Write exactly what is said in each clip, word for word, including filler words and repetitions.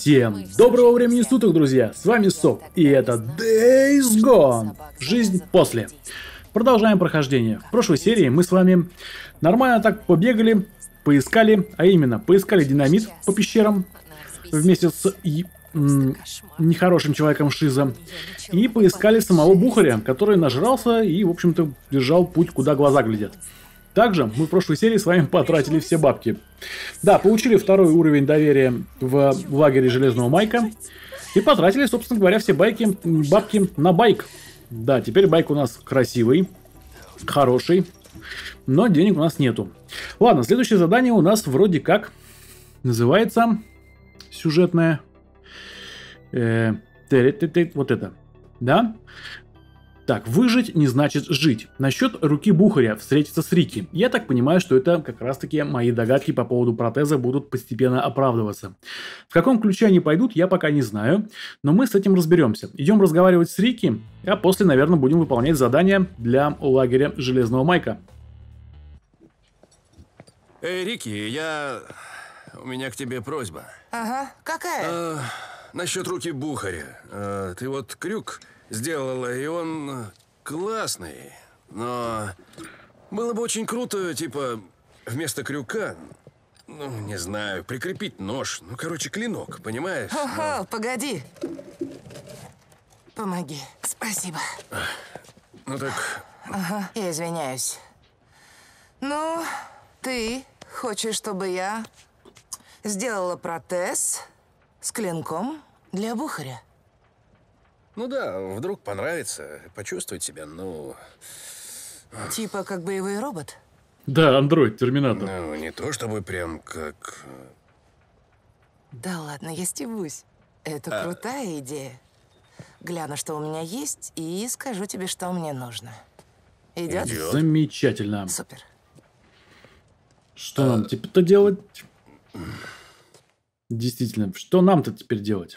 Всем доброго времени суток, друзья! С вами Сок, и это Days Gone. Жизнь после. Продолжаем прохождение. В прошлой серии мы с вами нормально так побегали, поискали, а именно, поискали динамит по пещерам вместе с и, м, нехорошим человеком Шиза. И поискали самого Бухаря, который нажрался и, в общем-то, держал путь, куда глаза глядят. Также мы в прошлой серии с вами потратили все бабки. Да, получили второй уровень доверия в лагере Железного Майка. И потратили, собственно говоря, все байки, бабки на байк. Да, теперь байк у нас красивый, хороший, но денег у нас нету. Ладно, следующее задание у нас вроде как называется сюжетное. Э, вот это, да? Так, выжить не значит жить. Насчет руки Бухаря, встретиться с Рики. Я так понимаю, что это как раз таки мои догадки по поводу протеза будут постепенно оправдываться. В каком ключе они пойдут, я пока не знаю, но мы с этим разберемся. Идем разговаривать с Рики, а после, наверное, будем выполнять задания для лагеря Железного Майка. Эй, Рики, я... У меня к тебе просьба. Ага, какая? А, насчет руки Бухаря. А, ты вот крюк сделала, и он классный, но было бы очень круто, типа, вместо крюка, ну, не знаю, прикрепить нож, ну, короче, клинок, понимаешь? Ого, но... погоди. Помоги. Спасибо. Ну так... Ага, я извиняюсь. Ну, ты хочешь, чтобы я сделала протез с клинком для Бухаря? Ну да, вдруг понравится, почувствовать себя, ну... Типа как боевой робот? Да, андроид, терминатор. Ну, не то чтобы прям как... Да ладно, я стебусь. Это А... крутая идея. Гляну, что у меня есть, и скажу тебе, что мне нужно. Идет? Идет. Замечательно. Супер. Что а... нам теперь-то делать? Действительно, что нам-то теперь делать?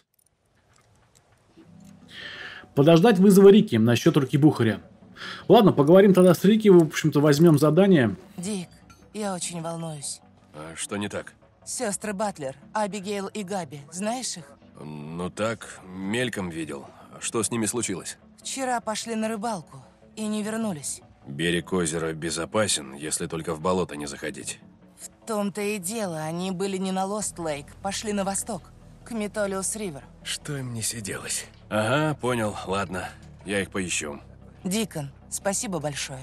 Подождать вызова Рики насчет руки Бухаря. Ладно, поговорим тогда с Рики, в общем-то, возьмем задание. Дик, я очень волнуюсь. А что не так? Сестры Батлер, Абигейл и Габи, знаешь их? Ну так, мельком видел. Что с ними случилось? Вчера пошли на рыбалку и не вернулись. Берег озера безопасен, если только в болото не заходить. В том-то и дело, они были не на Лост-Лейк, пошли на восток, к Метолиус-Ривер. Что им не сиделось? Ага, понял, ладно, я их поищу. Дикон, спасибо большое.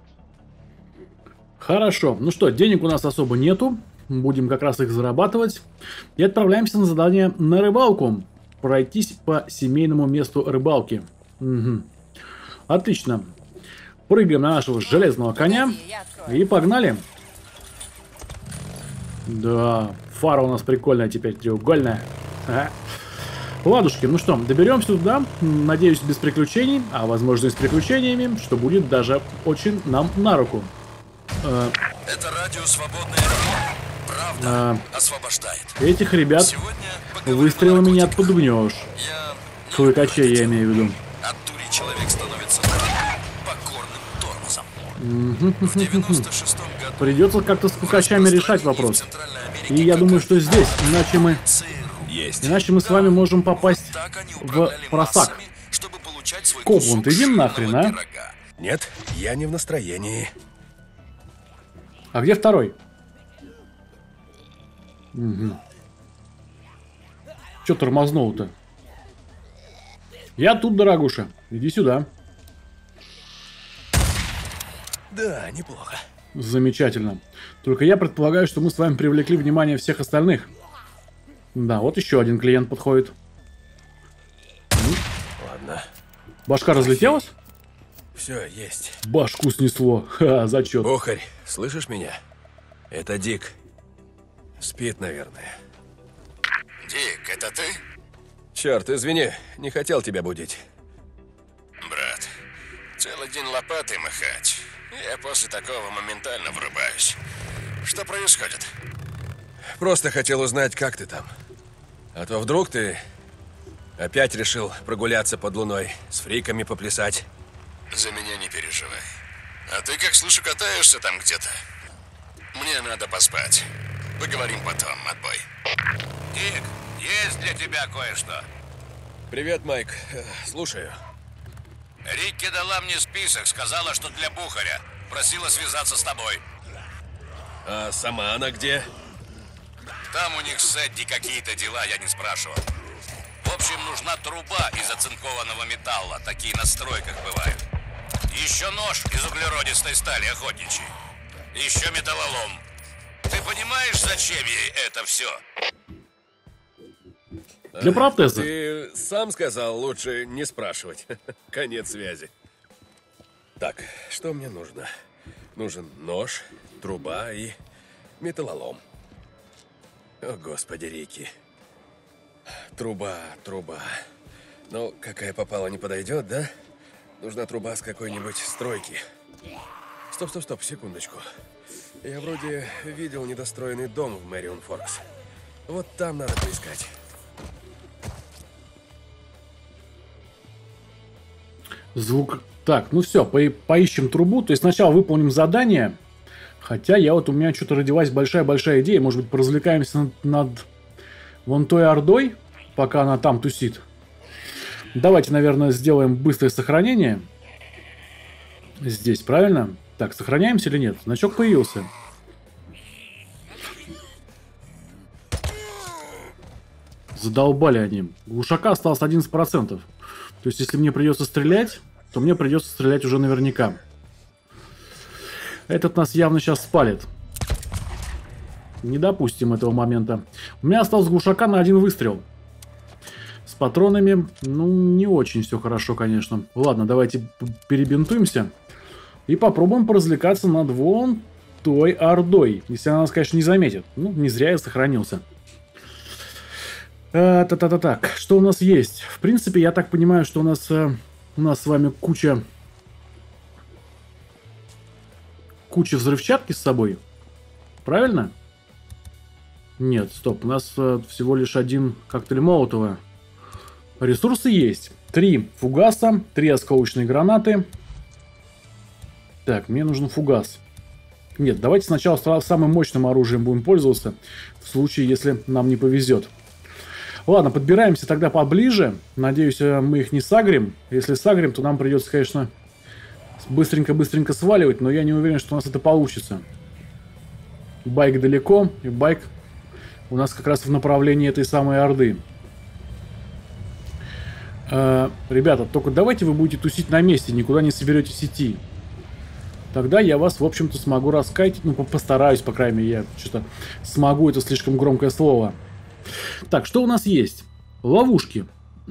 Хорошо, ну что, денег у нас особо нету, будем как раз их зарабатывать. И отправляемся на задание на рыбалку. Пройтись по семейному месту рыбалки. Угу. Отлично. Прыгаем на нашего железного коня и погнали. Да, фара у нас прикольная теперь, треугольная. Ага. Ладушки, ну что, доберемся туда, надеюсь, без приключений, а возможно и с приключениями, что будет даже очень нам на руку. Э, Это радио «Свободная правда» э, освобождает. Этих ребят выстрелами не отпугнешь. Клыкачей я имею в виду. От дури человек становится покорным тормозом. В девяносто шестом году придется как-то с клыкачами решать вопрос. И я думаю, что здесь, иначе мы... Есть. Иначе мы с вами можем попасть в просак. Копланд, иди нахрен, а? Нет, я не в настроении. А где второй? Угу. Че тормознул-то? Я тут, дорогуша. Иди сюда. Да, неплохо. Замечательно. Только я предполагаю, что мы с вами привлекли внимание всех остальных. Да, вот еще один клиент подходит. Ладно. Башка разлетелась? Все, есть. Башку снесло. Ха, зачет. Бухарь, слышишь меня? Это Дик. Спит, наверное. Дик, это ты? Черт, извини, не хотел тебя будить. Брат, целый день лопатой махать. Я после такого моментально врубаюсь. Что происходит? Просто хотел узнать, как ты там. А то вдруг ты опять решил прогуляться под луной, с фриками поплясать. За меня не переживай. А ты, как слышу, катаешься там где-то. Мне надо поспать. Поговорим потом, отбой. Дик, Есть для тебя кое-что. Привет, Майк. Э, Слушаю. Рикки дала мне список, сказала, что для Бухаря. Просила связаться с тобой. А сама она где? Там у них с Эдди какие-то дела, я не спрашивал. В общем, нужна труба из оцинкованного металла. Такие на стройках бывают. Еще нож из углеродистой стали охотничьей. Еще металлолом. Ты понимаешь, зачем ей это все? Для протеза. Ты сам сказал, лучше не спрашивать. Конец связи. Так, что мне нужно? Нужен нож, труба и металлолом. О, господи, Рикки. Труба, труба. Ну, какая попала, не подойдет, да? Нужна труба с какой-нибудь стройки. Стоп, стоп, стоп, секундочку. Я вроде видел недостроенный дом в Мэрион Форкс. Вот там надо поискать. Звук. Так, ну все, по поищем трубу. То есть сначала выполним задание. Хотя я вот у меня что-то родилась большая-большая идея. Может быть, поразвлекаемся над, над вон той ордой, пока она там тусит. Давайте, наверное, сделаем быстрое сохранение. Здесь, правильно? Так, сохраняемся или нет? Значок появился. Задолбали они. У Глушака осталось одиннадцать процентов. То есть, если мне придется стрелять, то мне придется стрелять уже наверняка. Этот нас явно сейчас спалит. Не допустим этого момента. У меня осталось глушака на один выстрел. С патронами, ну, не очень все хорошо, конечно. Ладно, давайте перебинтуемся. И попробуем поразвлекаться над вон той ордой. Если она нас, конечно, не заметит. Ну, не зря я сохранился. Та-та-та-так, что у нас есть? В принципе, я так понимаю, что у нас, у нас с вами куча... Куча взрывчатки с собой. Правильно? Нет, стоп. У нас всего лишь один коктейль Молотова. Ресурсы есть. Три фугаса, три осколочные гранаты. Так, мне нужен фугас. Нет, давайте сначала самым мощным оружием будем пользоваться. В случае, если нам не повезет. Ладно, подбираемся тогда поближе. Надеюсь, мы их не сагрим. Если сагрим, то нам придется, конечно, быстренько-быстренько сваливать. Но я не уверен, что у нас это получится. Байк далеко. И байк у нас как раз в направлении этой самой орды. Э, ребята, только давайте вы будете тусить на месте. Никуда не соберетесь идти. Тогда я вас, в общем-то, смогу раскать. Ну, постараюсь, по крайней мере. Я что-то смогу. Это слишком громкое слово. Так, что у нас есть? Ловушки.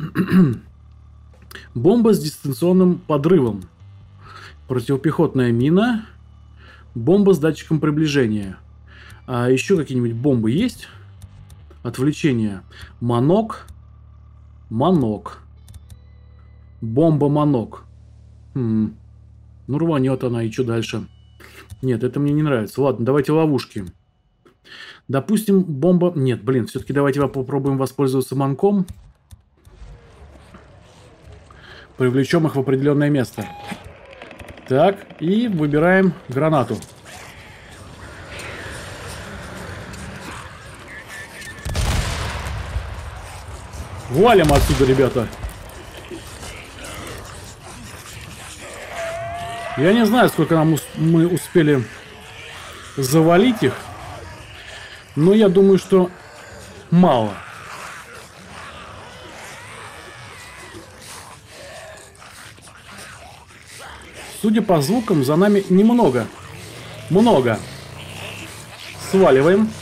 Бомба с дистанционным подрывом. Противопехотная мина. Бомба с датчиком приближения. А еще какие-нибудь бомбы есть? Отвлечение. Манок. Манок. Бомба-манок. Хм. Ну, рванет она, и что дальше? Нет, это мне не нравится. Ладно, давайте ловушки. Допустим, бомба... Нет, блин, все-таки давайте попробуем воспользоваться манком. Привлечем их в определенное место. Так, и выбираем гранату. Валим отсюда, ребята. Я не знаю, сколько нам ус- мы успели завалить их. Но я думаю, что мало. Судя по звукам, за нами немного. Много. Сваливаем.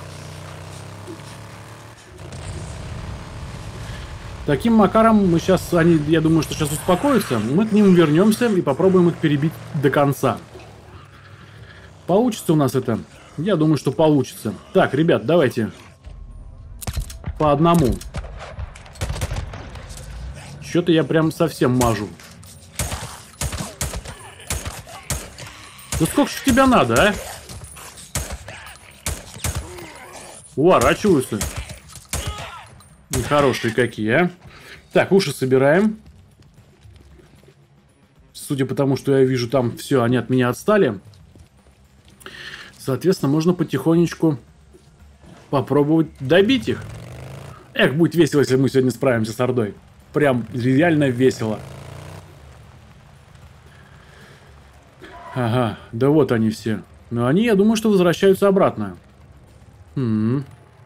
Таким макаром мы сейчас, они, я думаю, что сейчас успокоятся. Мы к ним вернемся и попробуем их перебить до конца. Получится у нас это? Я думаю, что получится. Так, ребят, давайте по одному. Что-то я прям совсем мажу. Ну сколько ж тебя надо, а? Уворачиваются. Нехорошие какие, а? Так, уши собираем. Судя по тому, что я вижу, там все, они от меня отстали. Соответственно, можно потихонечку попробовать добить их. Эх, будет весело, если мы сегодня справимся с Ордой. Прям реально весело. Ага, да вот они все. Но они, я думаю, что возвращаются обратно. М-м.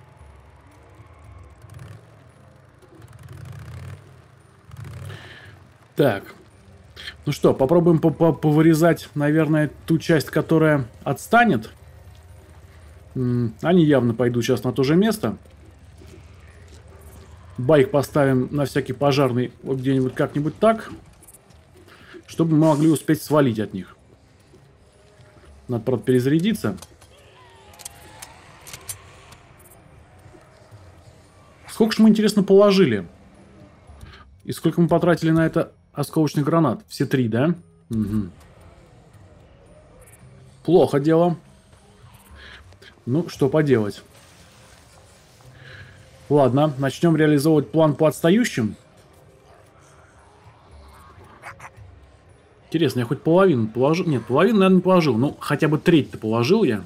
Так. Ну что, попробуем повырезать, наверное, ту часть, которая отстанет. М-м. Они явно пойдут сейчас на то же место. Байк поставим на всякий пожарный вот где-нибудь как-нибудь так, чтобы мы могли успеть свалить от них. Надо, правда, перезарядиться. Сколько же мы, интересно, положили? И сколько мы потратили на это осколочных гранат? Все три, да? Угу. Плохо дело. Ну, что поделать. Ладно, начнем реализовывать план по отстающим. Интересно, я хоть половину положил? Нет, половину, наверное, не положил. Ну, хотя бы треть-то положил я.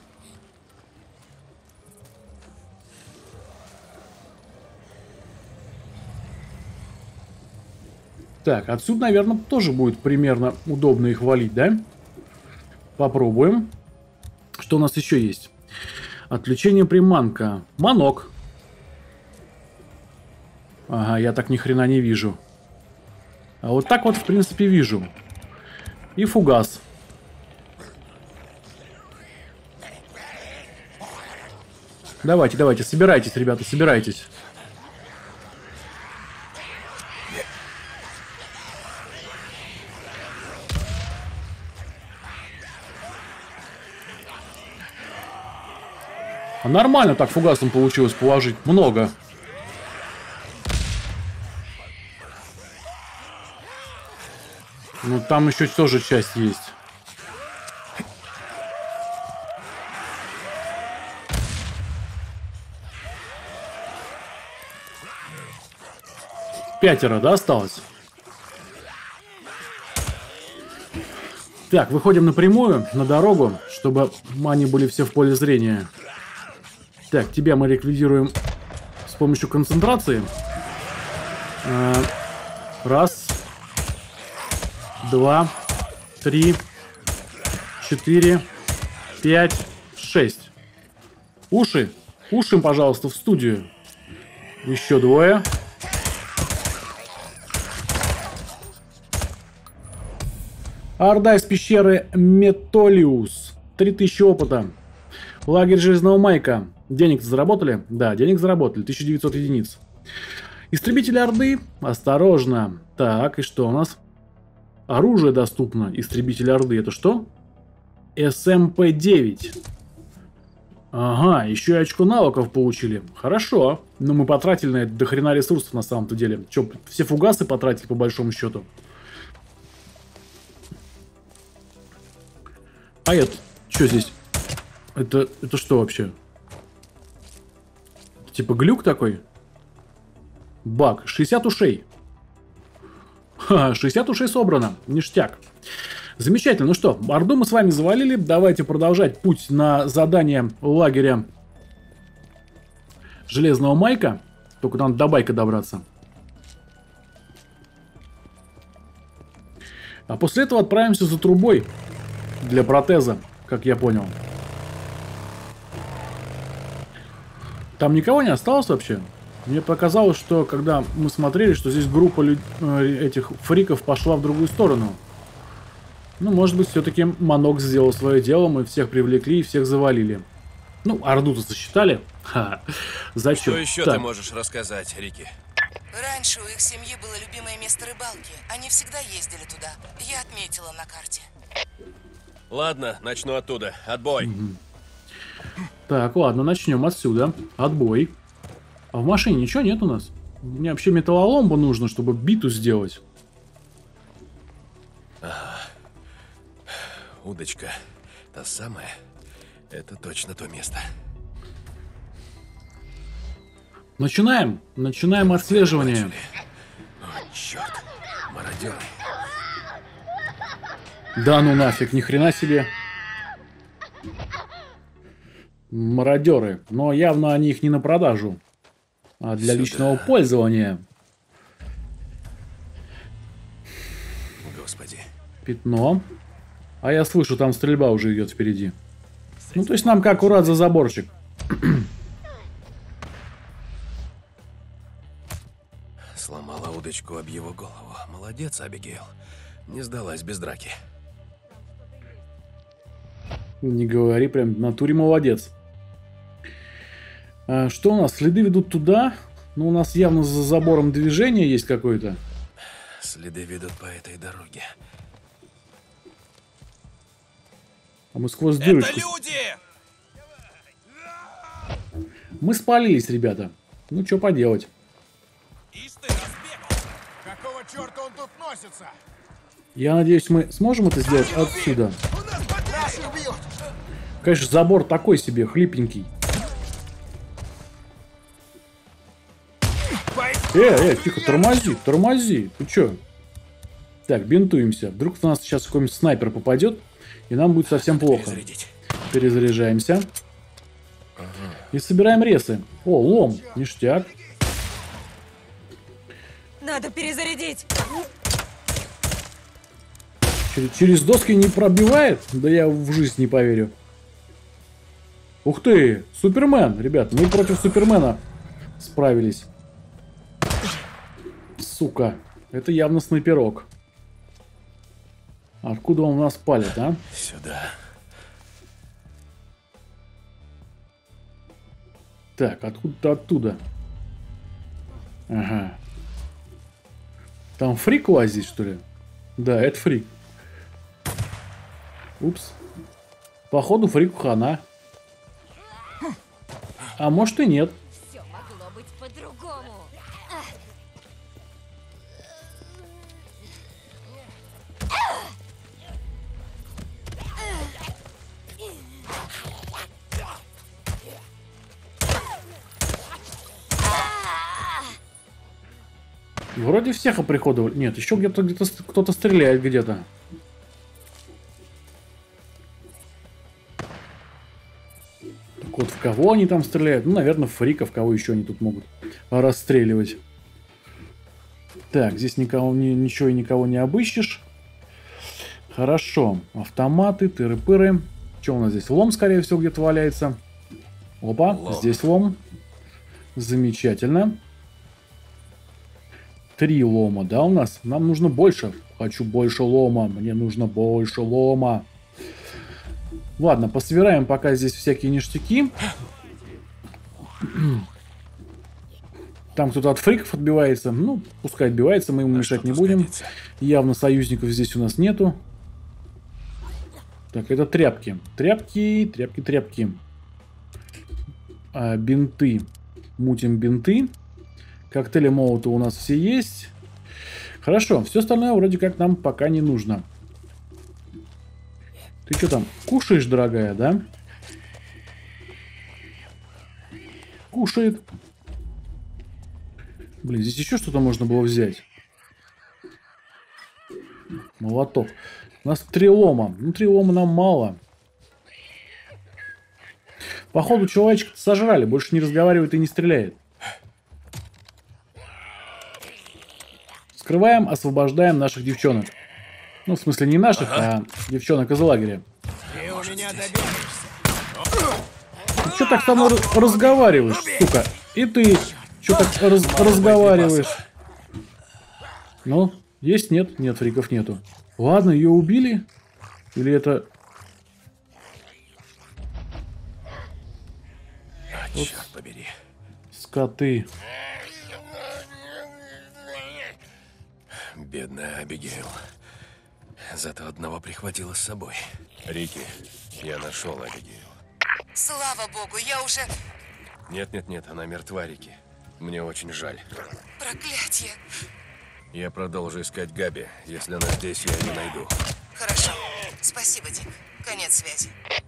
Так, отсюда, наверное, тоже будет примерно удобно их валить, да? Попробуем. Что у нас еще есть? Отключение приманка. Манок. Ага, я так ни хрена не вижу. А вот так вот, в принципе, вижу. И фугас. Давайте, давайте, собирайтесь, ребята, собирайтесь. А нормально так фугасом получилось положить. Много. Ну, там еще тоже часть есть. Пятеро, да, осталось? Так, выходим напрямую, на дорогу, чтобы они были все в поле зрения. Так, тебя мы ликвидируем с помощью концентрации. Раз. Два, три, четыре, пять, шесть. Уши. Уши, пожалуйста, в студию. Еще двое. Орда из пещеры Метолиус. три тысячи опыта. Лагерь Железного Майка. Денег заработали? Да, денег заработали. тысяча девятьсот единиц. Истребители Орды. Осторожно. Так, и что у нас? Оружие доступно. Истребитель Орды. Это что? эс эм пэ девять. Ага, еще и очко навыков получили. Хорошо. Но мы потратили на это до хрена ресурсов на самом-то деле. Че, все фугасы потратили по большому счету? А это, что здесь? Это, это что вообще? Типа глюк такой? Баг. шестьдесят ушей. Ха, шестьдесят ушей собрано. Ништяк. Замечательно. Ну что, Орду мы с вами завалили. Давайте продолжать путь на задание лагеря Железного Майка. Только надо до байка добраться. А после этого отправимся за трубой для протеза, как я понял. Там никого не осталось вообще? Мне показалось, что когда мы смотрели, что здесь группа люд... этих фриков пошла в другую сторону. Ну, может быть, все-таки Манок сделал свое дело, мы всех привлекли и всех завалили. Ну, Орду-то засчитали. Ха, зачем? Что еще так. Ты можешь рассказать, Рики? Раньше у их семьи было любимое место рыбалки. Они всегда ездили туда. Я отметила на карте. Ладно, начну оттуда. Отбой. Угу. Так, ладно, начнем отсюда. Отбой. А в машине ничего нет у нас? Мне вообще металлолом бы нужно, чтобы биту сделать. Ага. Удочка. Та самая. Это точно то место. Начинаем. Начинаем отслеживание. О, черт. Мародеры. Да ну нафиг, ни хрена себе. Мародеры. Но явно они их не на продажу. а для Сюда. личного пользования. Господи. Пятно. А я слышу, там стрельба уже идет впереди. Ну, то есть нам как аккурат за заборчик. Сломала удочку об его голову. Молодец, Абигейл. Не сдалась без драки. Не говори, прям в натуре молодец. А, что у нас? Следы ведут туда. Ну, у нас явно за забором движение есть какое-то. Следы ведут по этой дороге. А мы сквозь дырочку. Это люди! Мы спалились, ребята. Ну, что поделать. Ишь ты, разбегал! Какого черта он тут носится? Я надеюсь, мы сможем это сделать отсюда. Нас убьют! Конечно, забор такой себе, хлипенький. Э, э, тихо, тормози, тормози. Ты чё? Так, бинтуемся. Вдруг у нас сейчас какой-нибудь снайпер попадет, и нам будет совсем плохо. Перезарядить. Перезаряжаемся. И собираем ресы. О, лом, ништяк. Надо перезарядить. Через, через доски не пробивает? Да я в жизнь не поверю. Ух ты, Супермен, ребят, мы против Супермена справились. Сука, это явно снайперок. Откуда он нас палит, а? Сюда. Так, откуда-то оттуда. Ага. Там фрик лазит, что ли? Да, это фрик. Упс. Походу, фрику хана. А может и нет. Все могло быть по-другому. Вроде всех оприходовали. Нет, еще где-то где-то кто-то стреляет где-то. Так вот, в кого они там стреляют? Ну, наверное, фриков, кого еще они тут могут расстреливать. Так, здесь никого, ни, ничего и никого не обыщешь. Хорошо. Автоматы, тыры-пыры. Что у нас здесь? Лом, скорее всего, где-то валяется. Опа, Лом. здесь лом. Замечательно. Три лома, да, у нас? Нам нужно больше. Хочу больше лома. Мне нужно больше лома. Ладно, пособираем пока здесь всякие ништяки. Там кто-то от фриков отбивается. Ну, пускай отбивается, мы ему мешать не будем. Явно союзников здесь у нас нету. Так, это тряпки. Тряпки, тряпки, тряпки. А, бинты. Мутим бинты. Коктейли молота у нас все есть. Хорошо, все остальное вроде как нам пока не нужно. Ты что там, кушаешь, дорогая, да? Кушает. Блин, здесь еще что-то можно было взять. Молоток. У нас три лома. Ну, три лома нам мало. Походу, человечка сожрали. Больше не разговаривает и не стреляет. Скрываем, освобождаем наших девчонок. Ну, в смысле, не наших, ага. а девчонок из лагеря. Ты у меня доберешься. Ты что так со мной разговариваешь, сука? И ты что так раз разговариваешь? Ну, есть, нет? Нет, фриков нету. Ладно, ее убили? Или это... А, вот черт побери. скоты. Бедная Абигейл. Зато одного прихватила с собой. Рики, я нашел Абигейл. Слава богу, я уже... Нет-нет-нет, она мертва, Рики. Мне очень жаль. Проклятие. Я продолжу искать Габи. Если она здесь, я ее найду. Хорошо. Спасибо, Дик. Конец связи.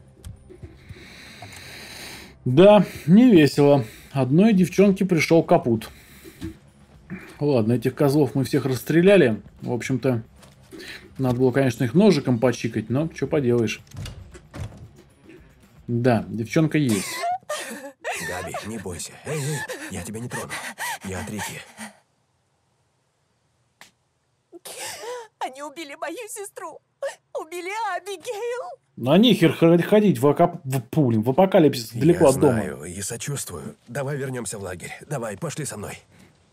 Да, не весело. Одной девчонке пришел капут. Ладно, этих козлов мы всех расстреляли. В общем-то, надо было, конечно, их ножиком почикать, но что поделаешь. Да, девчонка есть. Габи, не бойся. Эй, эй, я тебя не трону. Я от Рики. Они убили мою сестру. Убили Абигейл. На нихер ходить в, окоп... в, пуль, в апокалипсис далеко я от дома. знаю и сочувствую. Давай вернемся в лагерь. Давай, пошли со мной.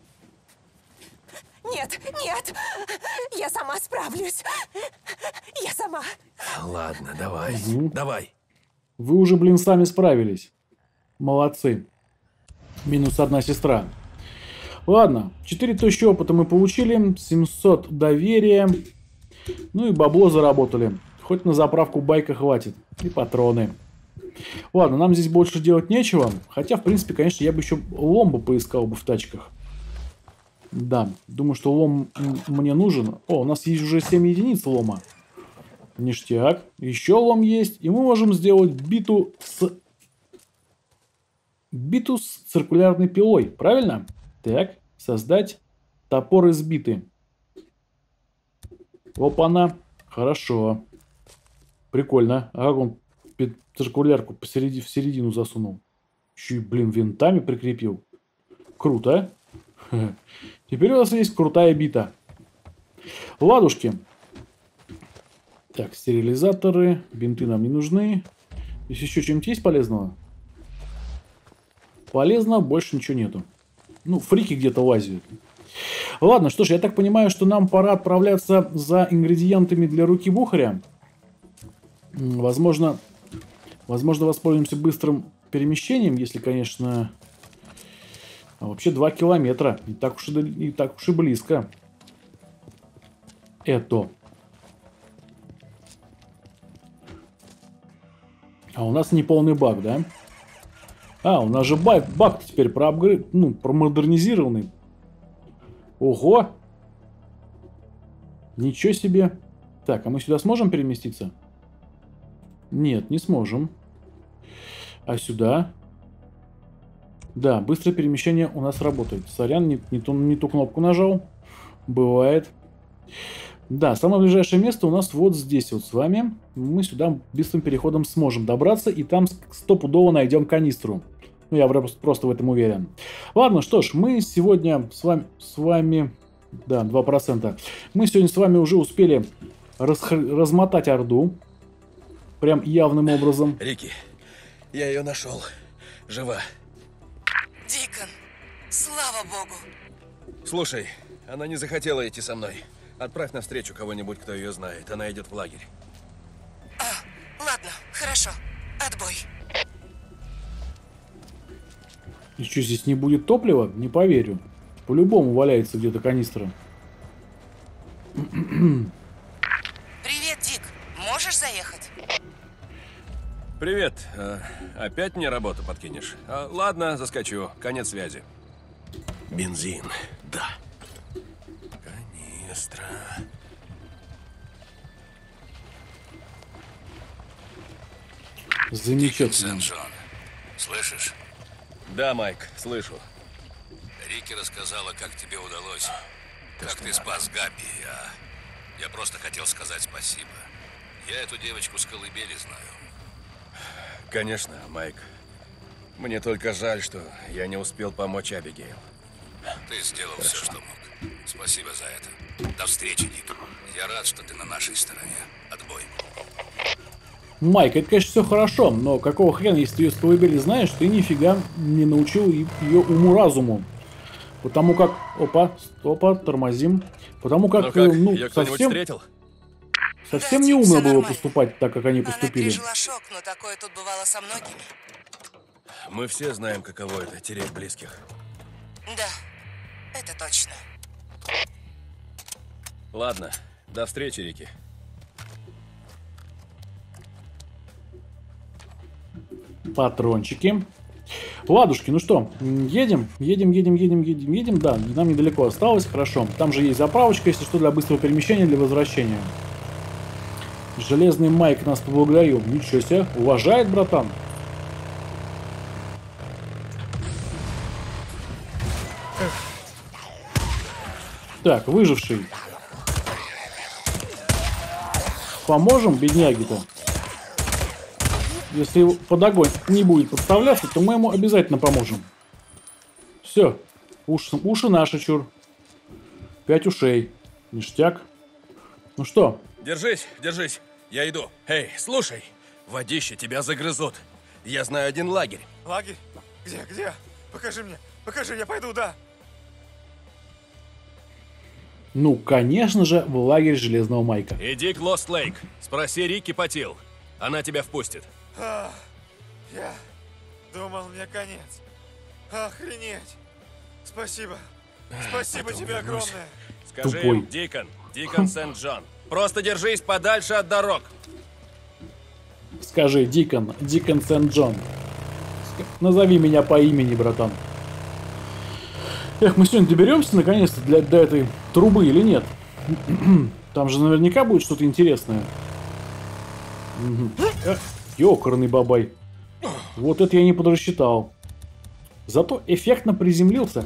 Нет, нет. Я сама справлюсь. Я сама. Ладно, давай. Угу. Давай. Вы уже, блин, сами справились. Молодцы. Минус одна сестра. Ладно, четыре тысячи опыта мы получили, семьсот доверия. Ну и бабло заработали. Хоть на заправку байка хватит. И патроны. Ладно, нам здесь больше делать нечего. Хотя, в принципе, конечно, я бы еще лом бы поискал бы в тачках. Да, думаю, что лом мне нужен. О, у нас есть уже семь единиц лома. Ништяк. Еще лом есть. И мы можем сделать биту с... Биту с циркулярной пилой. Правильно? Так, создать топор из биты. Опа-на. Хорошо. Прикольно. А как он циркулярку посереди, в середину засунул? Еще и, блин, винтами прикрепил. Круто. Теперь у нас есть крутая бита. Ладушки. Так, стерилизаторы. Бинты нам не нужны. Здесь еще чем-нибудь есть полезного? Полезно, больше ничего нету. Ну, фрики где-то лазят. Ладно, что ж, я так понимаю, что нам пора отправляться за ингредиентами для руки Бухаря. Возможно, возможно, воспользуемся быстрым перемещением, если, конечно... А вообще два километра. Не так уж и, не так уж и близко. Это. А у нас не полный баг, да? А, у нас же баг, баг теперь проапгрейд, ну, промодернизированный. Ого! Ничего себе. Так, а мы сюда сможем переместиться? Нет, не сможем. А сюда? Да, быстрое перемещение у нас работает. Сорян, не, не, ту, не ту кнопку нажал. Бывает. Да, самое ближайшее место у нас вот здесь вот с вами. Мы сюда быстрым переходом сможем добраться. И там стопудово найдем канистру. Ну, я просто в этом уверен. Ладно, что ж, мы сегодня с вами... С вами да, два процента. Мы сегодня с вами уже успели раз, размотать Орду. Прям явным образом. Рики, я ее нашел. Жива. Дикон, слава богу. Слушай, она не захотела идти со мной. Отправь навстречу кого-нибудь, кто ее знает. Она идет в лагерь. А, ладно, хорошо. Отбой. И что, здесь не будет топлива? Не поверю. По-любому валяется где-то канистра. Привет, Дик. Можешь заехать? Привет. А, опять мне работу подкинешь? А, ладно, заскочу. Конец связи. Бензин. Да. Канистра. Замечательно. Сен-Джон, слышишь? Да, Майк, слышу. Рики рассказала, как тебе удалось. Как ты спас Габи. Я, я просто хотел сказать спасибо. Я эту девочку с колыбели знаю. Конечно, Майк. Мне только жаль, что я не успел помочь Абигейл. Ты сделал все, что мог. Спасибо за это. До встречи, Дик. Я рад, что ты на нашей стороне. Отбой. Майк, это, конечно, все хорошо, но какого хрена, если ты ее с колыбели знаешь, ты нифига не научил ее уму-разуму. Потому как... Опа, опа, тормозим. Потому как, ну, как? ну, Ее кто-нибудь совсем... встретил? Совсем Да, не Дик, умно всё было нормально. поступать так, как они Она поступили. пережила шок, но такое тут бывало со многими. Мы все знаем, каково это — терять близких. Да, это точно. Ладно, до встречи, Рики. Патрончики. Ладушки, ну что, едем, едем, едем, едем, едем, едем. Да, нам недалеко осталось, хорошо. Там же есть заправочка, если что, для быстрого перемещения, для возвращения. Железный Майк нас поблагодарил. Ничего себе, уважает, братан. Так, выживший. Поможем бедняге-то? Если под огонь не будет подставляться, то мы ему обязательно поможем. Все. Уши, уши наши, чур. Пять ушей. Ништяк. Ну что? Держись, держись. Я иду. Эй, слушай. Водище тебя загрызут. Я знаю один лагерь. Лагерь? Где, где? Покажи мне. Покажи, я пойду, да. Ну, конечно же, в лагерь Железного Майка. Иди к Лост Лейк. Спроси Рикки Патил. Она тебя впустит. А, я думал, мне конец. Охренеть. Спасибо. Спасибо тебе огромное. Скажи Тупой. им, Дикон. Дикон Сент-Джон. Просто держись подальше от дорог. Скажи, Дикон, Дикон Сент-Джон. Назови меня по имени, братан. Эх, мы сегодня доберемся наконец-то для, до этой трубы или нет? Там же наверняка будет что-то интересное. Э, ёкарный бабай. Вот это я не подрасчитал. Зато эффектно приземлился.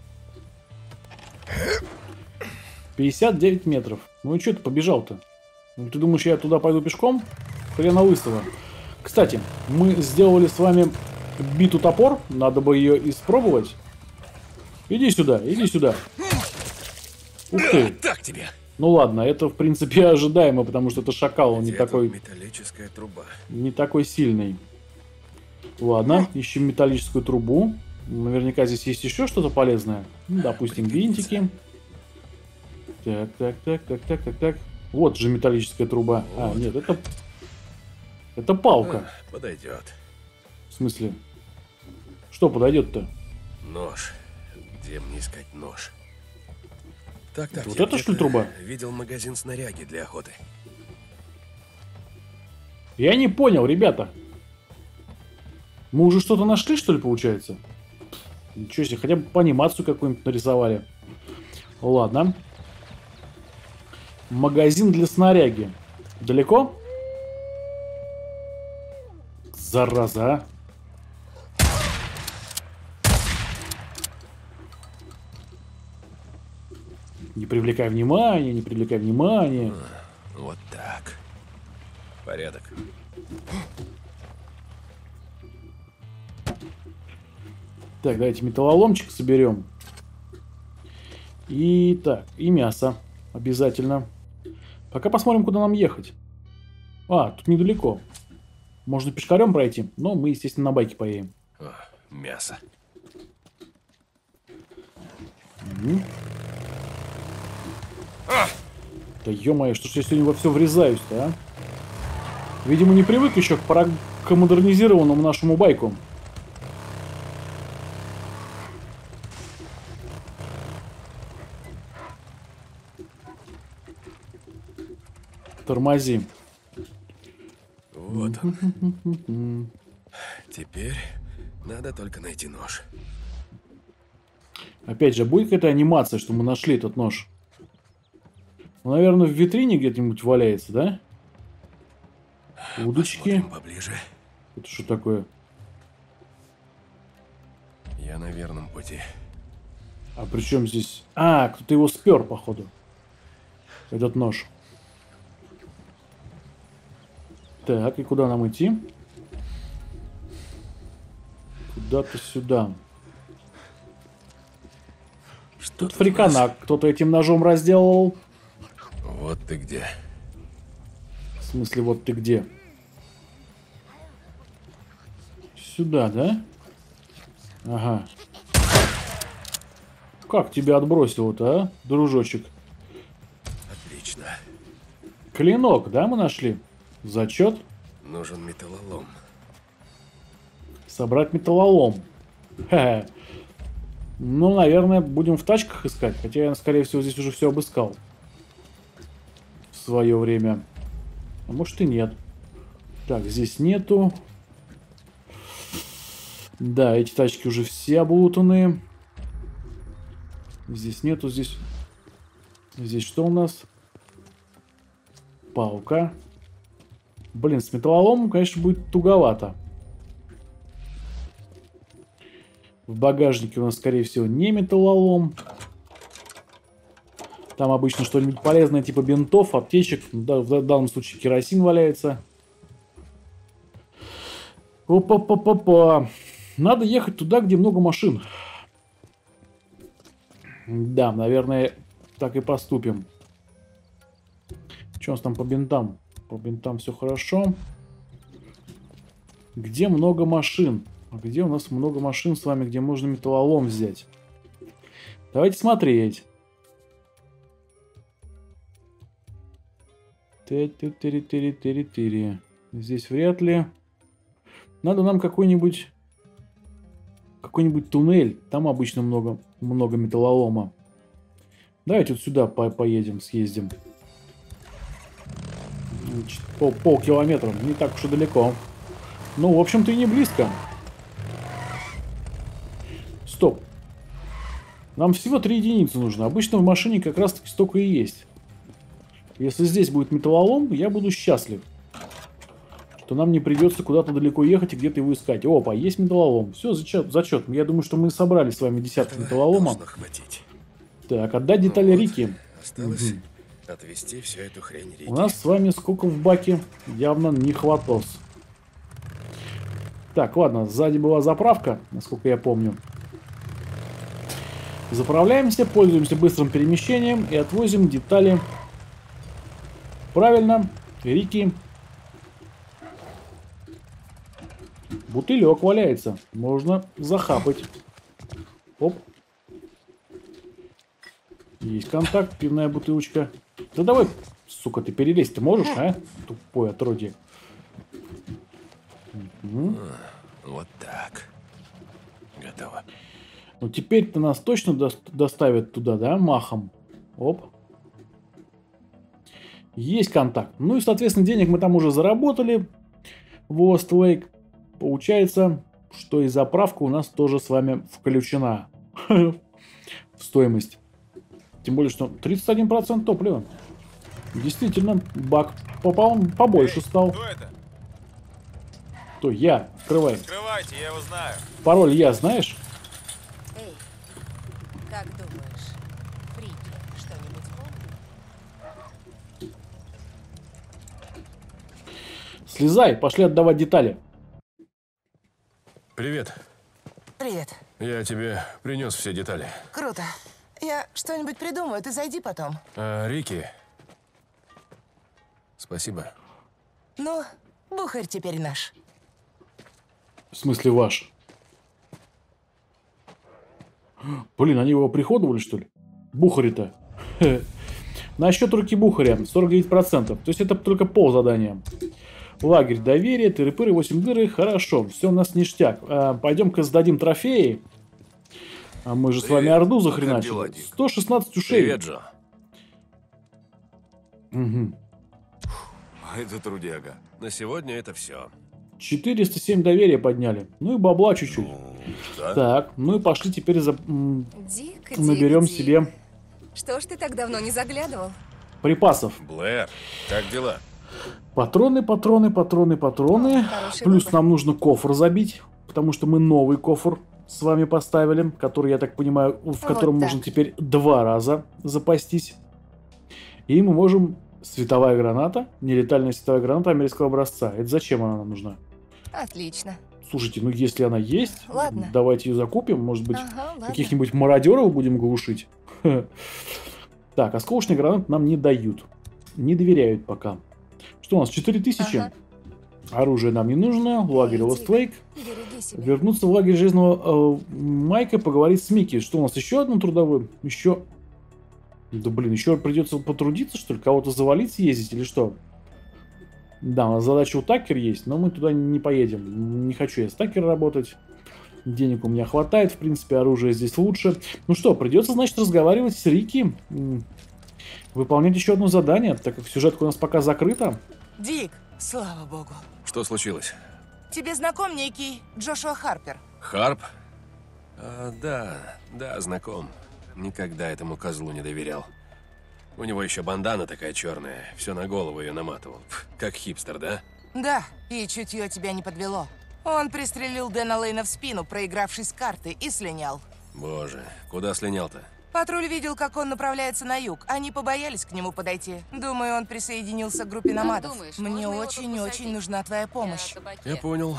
пятьдесят девять метров. Ну и что ты побежал-то? Ну, ты думаешь, я туда пойду пешком? Хрена лысого. Кстати, мы сделали с вами биту топор. Надо бы ее испробовать. Иди сюда, иди сюда. Ух ты. Так тебе. Ну ладно, это в принципе ожидаемо, потому что это шакал, он не такой, Металлическая труба. не такой сильный. Ладно, ищем металлическую трубу. Наверняка здесь есть еще что-то полезное. Ну, допустим, винтики. Так, так, так, так, так, так, так. Вот же металлическая труба. А, нет, это... Это палка. Подойдет. В смысле? Что подойдет-то? Нож. Где мне искать нож? Так, так. Вот я это, что ли, где-то труба? Видел магазин снаряги для охоты. Я не понял, ребята. Мы уже что-то нашли, что ли, получается? Ничего себе, хотя бы по анимацию какую-нибудь нарисовали. Ладно. Магазин для снаряги. Далеко? Зараза, а. Не привлекай внимания, не привлекай внимания. Вот так. Порядок. Так, давайте металлоломчик соберем. И так, и мясо. Обязательно. Пока посмотрим, куда нам ехать. А, тут недалеко. Можно пешкарем пройти, но мы, естественно, на байке поедем. О, мясо. Угу. Да ё-моё, что ж я сегодня во все врезаюсь-то, а? Видимо, не привык еще к, пара... к модернизированному нашему байку. Тормози. Вот он. Теперь надо только найти нож. Опять же, будет какая-то анимация, что мы нашли этот нож? Ну, наверное, в витрине где-нибудь валяется, да? Удочки. Посмотрим поближе. Это что такое? Я на верном пути. А при чем здесь... А, кто-то его спер, походу. Этот нож. Так, и куда нам идти? Куда-то сюда. Что Тут фрикана кто-то этим ножом разделал. Вот ты где. В смысле, вот ты где? Сюда, да? Ага. Как тебя отбросило-то, а, дружочек? Отлично. Клинок, да, мы нашли? Зачет. Нужен металлолом. Собрать металлолом. Ха-ха. Ну, наверное, будем в тачках искать. Хотя я, скорее всего, здесь уже все обыскал. В свое время. А может и нет. Так, здесь нету. Да, эти тачки уже все облутаны. Здесь нету, здесь... Здесь что у нас? Палка. Блин, с металлоломом, конечно, будет туговато. В багажнике у нас, скорее всего, не металлолом. Там обычно что-нибудь полезное, типа бинтов, аптечек. В данном случае керосин валяется. Опа-па-па-па. Надо ехать туда, где много машин. Да, наверное, так и поступим. Что у нас там по бинтам? По бинтам все хорошо. Где много машин? А где у нас много машин с вами, где можно металлолом взять? Давайте смотреть. Тыри-тыри-тыри-тыри-тыри. Здесь вряд ли. Надо нам какой-нибудь какой-нибудь туннель. Там обычно много, много металлолома. Давайте вот сюда по поедем, съездим. Пол, полкилометра. Не так уж и далеко. Ну, в общем-то, и не близко. Стоп. Нам всего три единицы нужно. Обычно в машине как раз таки столько и есть. Если здесь будет металлолом, я буду счастлив. Что нам не придется куда-то далеко ехать и где-то его искать. Опа, есть металлолом. Все, зачет, зачет. Я думаю, что мы собрали с вами десятки металлолома. Так, отдать детали ну вот. Рики. Осталось угу. отвезти всю эту хрень Рике. У нас с вами сколько в баке? Явно не хватос. Так, ладно, сзади была заправка, насколько я помню. Заправляемся, пользуемся быстрым перемещением и отвозим детали. Правильно, Рики. Бутылек валяется. Можно захапать. Оп. Есть контакт, пивная бутылочка. Да давай, сука, ты перелезть ты можешь, а? Тупое отродье. Угу. Вот так. Готово. Ну теперь-то нас точно до доставят туда, да, махом. Оп. Есть контакт. Ну и, соответственно, денег мы там уже заработали. В Лост-Лейк. Получается, что и заправка у нас тоже с вами включена в стоимость. Тем более, что тридцать один процент топлива. Действительно, бак побольше стал. Кто это? То я. Открывай. Открывайте, я его знаю. Пароль я, знаешь? Эй, как думаешь, Фрики что-нибудь помнит? Слезай, пошли отдавать детали. Привет. Привет. Я тебе принес все детали. Круто. Я что-нибудь придумаю, ты зайди потом. А, Рики. Спасибо. Ну, Бухарь теперь наш. В смысле ваш? Блин, они его приходовали, что ли? Бухари-то. Насчет руки Бухаря сорок девять процентов. То есть это только пол задания. Лагерь доверия, тыры-пыры, восемь дыры. Хорошо, все у нас ништяк. А, пойдем-ка сдадим трофеи. А мы же Привет. С вами Орду захреначили. сто шестнадцать ушей. Привет, Джо. Угу. Это трудяга. На сегодня это все. четыреста семь доверия подняли. Ну и бабла чуть-чуть. Ну, да. Так, ну и пошли теперь за... Дик, наберем Дик, себе... Дик. Что ж ты так давно не заглядывал? Припасов. Блэр, как дела? Патроны, патроны, патроны, патроны. О, плюс выбор. Нам нужно кофр забить, потому что мы новый кофр с вами поставили, который, я так понимаю, в котором вот можно теперь два раза запастись. И мы можем... Световая граната, нелетальная световая граната американского образца. Это зачем она нам нужна? Отлично. Слушайте, ну если она есть, ладно. Давайте ее закупим. Может быть, ага, каких-нибудь мародеров будем глушить. Так, осколочные гранаты нам не дают. Не доверяют пока. Что у нас? четыре тысячи. Ага. Оружие нам не нужно. Лагерь Лост-Лейк. Вернуться в лагерь Железного э, Майка, поговорить с Микки. Что у нас? Еще одно трудовое? Еще... Да блин, еще придется потрудиться, что ли? Кого-то завалить, съездить или что? Да, у нас задача у Такера есть, но мы туда не поедем. Не хочу я с Такером работать. Денег у меня хватает, в принципе, оружие здесь лучше. Ну что, придется, значит, разговаривать с Рики. Выполнять еще одно задание, так как сюжетка у нас пока закрыта. Дик, слава богу. Что случилось? Тебе знаком некий Джошуа Харпер? Харп? А, да, да, знаком. Никогда этому козлу не доверял. У него еще бандана такая черная, все на голову ее наматывал. Пх, как хипстер, да? Да, и чутье тебя не подвело. Он пристрелил Дэна Лейна в спину, проигравшись с карты, и слинял. Боже, куда слинял-то? Патруль видел, как он направляется на юг. Они побоялись к нему подойти. Думаю, он присоединился к группе номадов. Думаешь, мне очень-очень нужна твоя помощь. Я понял.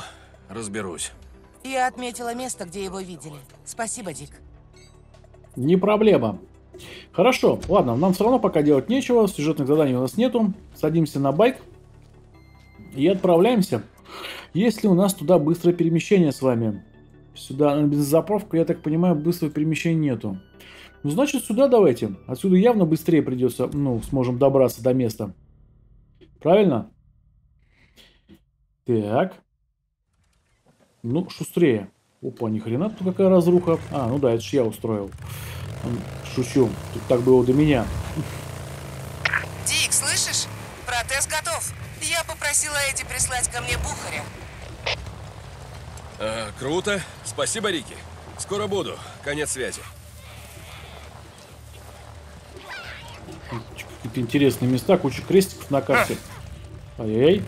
разберусь. Я отметила место, где его видели. Спасибо, Дик. Не проблема. Хорошо, ладно, нам все равно пока делать нечего, сюжетных заданий у нас нету. Садимся на байк и отправляемся. Есть ли у нас туда быстрое перемещение с вами? Сюда на бензозаправку, я так понимаю, быстрого перемещения нету. Ну, значит, сюда давайте. Отсюда явно быстрее придется, ну, сможем добраться до места. Правильно? Так. Ну, шустрее. Опа, ни хрена тут какая разруха. А, ну да, это ж я устроил. Шучу. Тут так было до меня. Дик, слышишь? Протез готов. Я попросила Эдди прислать ко мне Бухаря. А, круто. Спасибо, Рики. Скоро буду. Конец связи. Какие-то интересные места, куча крестиков на карте. Ай-яй.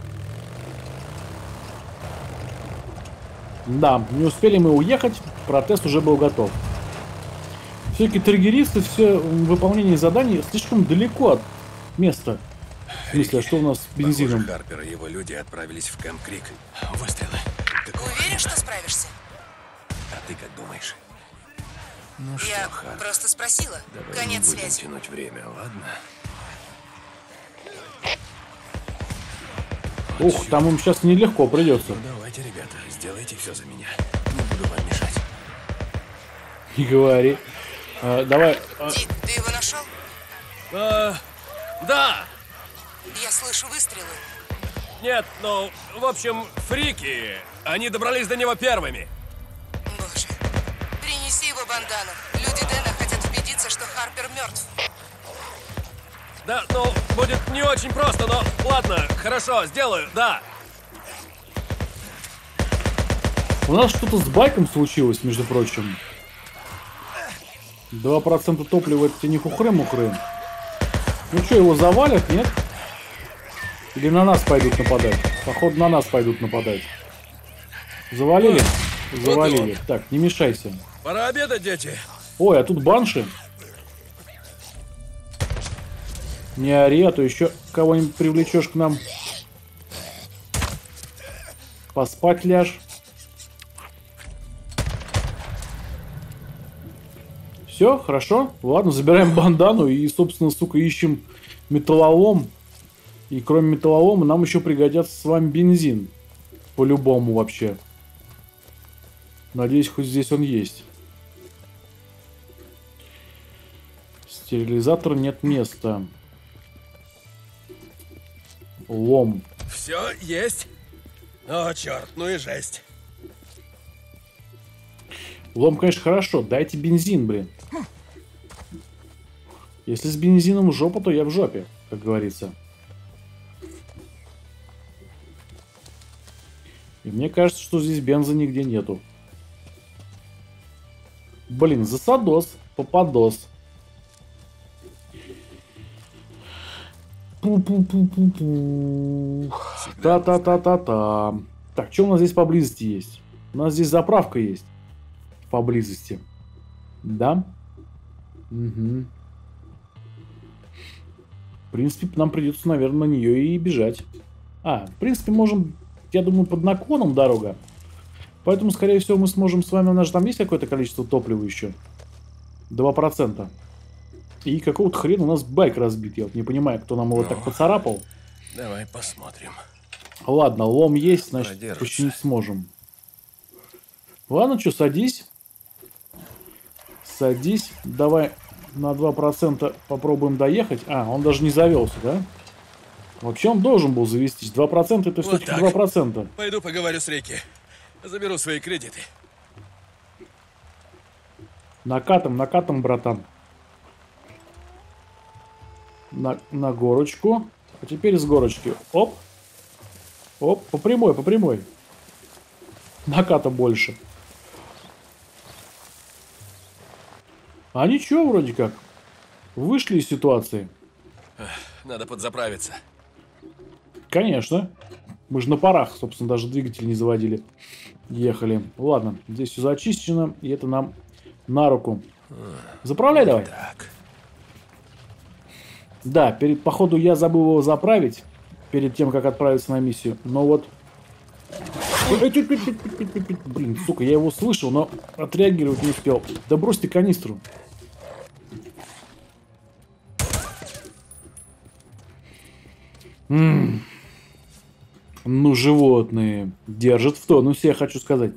Да, не успели мы уехать, протез уже был готов. Все-таки триггеристы, все выполнение заданий слишком далеко от места. В смысле, а что у нас с бензином? Похоже, Харпер и его люди отправились в Кэмп Крик. Выстрелы. Уверен, что справишься? А ты как думаешь? Ну что, Я Харпер, просто спросила. давай Конец не будем связи. тянуть время, ладно? Ух, там им сейчас нелегко придется. Ну давайте, ребята, сделайте все за меня. Не буду вам мешать. Не говори. А, давай. А, Дик, ты его нашел? А, да! Я слышу выстрелы. Нет, ну, в общем, фрики. Они добрались до него первыми. Боже. Принеси его бандану. Люди Дэна хотят убедиться, что Харпер мертв. Да, ну, будет не очень просто, но ладно, хорошо, сделаю, да. у нас что-то с байком случилось, между прочим. два процента топлива, это не хухры-мухры. Ну что, его завалят, нет? Или на нас пойдут нападать? Походу, на нас пойдут нападать. Завалили? Завалили. Так, не мешайся. Пора обедать, дети. Ой, а тут банши. Не ори, а то еще кого-нибудь привлечешь к нам. Поспать ляжь. Все, хорошо. Ладно, забираем бандану и, собственно, сука, ищем металлолом. И кроме металлолома нам еще пригодятся с вами бензин. По-любому вообще. Надеюсь, хоть здесь он есть. Стерилизатор нет места. Лом. Все есть? О, черт, ну и жесть. Лом, конечно, хорошо. Дайте бензин, блин. Если с бензином в жопу, то я в жопе, как говорится. И мне кажется, что здесь бенза нигде нету. Блин, засадос, попадос. Пу-пу-пу-пу-пу. Та-та-та-та-та. Так, что у нас здесь поблизости есть? У нас здесь заправка есть. Поблизости. Да? Угу. В принципе, нам придется, наверное, на нее и бежать. А, в принципе, можем, я думаю, под наклоном дорога. Поэтому, скорее всего, мы сможем с вами... У нас же там есть какое-то количество топлива еще? два процента. И какого-то хрена у нас байк разбит. Я вот не понимаю, кто нам его Ну, так поцарапал. Давай посмотрим. Ладно, лом есть, значит, Продержится. починить сможем. Ладно, что, садись. Садись. Давай на два процента попробуем доехать. А, он даже не завелся, да? Вообще он должен был завестись. два процента это Вот все-таки так. два процента. Пойду поговорю с Рики. Заберу свои кредиты. Накатом, накатом, братан. На, на горочку. А теперь с горочки. Оп. Оп, по прямой, по прямой. Наката больше. А ничего, вроде как. Вышли из ситуации. Надо подзаправиться. Конечно. Мы же на парах, собственно, даже двигатель не заводили. Ехали. Ладно, здесь все зачищено, и это нам на руку. Заправляй давай. Так. Да, перед, походу я забыл его заправить перед тем, как отправиться на миссию. Но вот Блин, сука, я его слышал, но отреагировать не успел. Да брось ты канистру. М-м. Ну, животные держат в тонусе, я хочу сказать.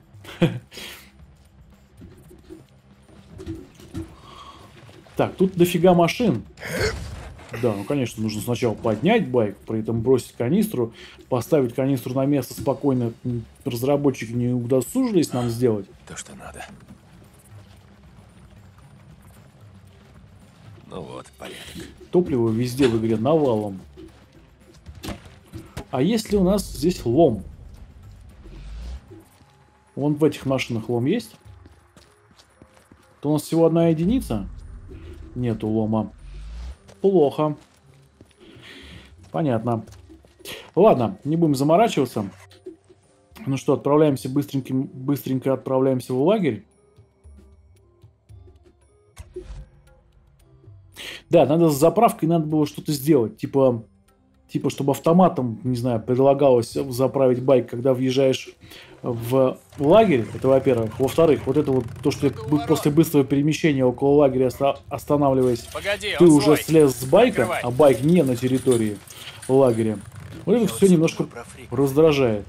Так, тут дофига машин. Да, ну, конечно, нужно сначала поднять байк, при этом бросить канистру, поставить канистру на место спокойно. Разработчики не удосужились нам сделать. То, что надо. Ну вот, порядок. Топливо везде в игре навалом. А если у нас здесь лом? Вон в этих машинах лом есть? То у нас всего одна единица. Нету лома. Плохо. Понятно. Ладно, не будем заморачиваться. Ну что, отправляемся быстренько, быстренько отправляемся в лагерь. Да, надо с заправкой, надо было что-то сделать. Типа, типа, чтобы автоматом, не знаю, предлагалось заправить байк, когда въезжаешь в лагерь. Это во-первых. Во-вторых, вот это вот то, что после быстрого перемещения около лагеря оста останавливаясь, Погоди, ты уже свой. слез с байка, Открывай. а байк не на территории лагеря. Вот это все немножко раздражает.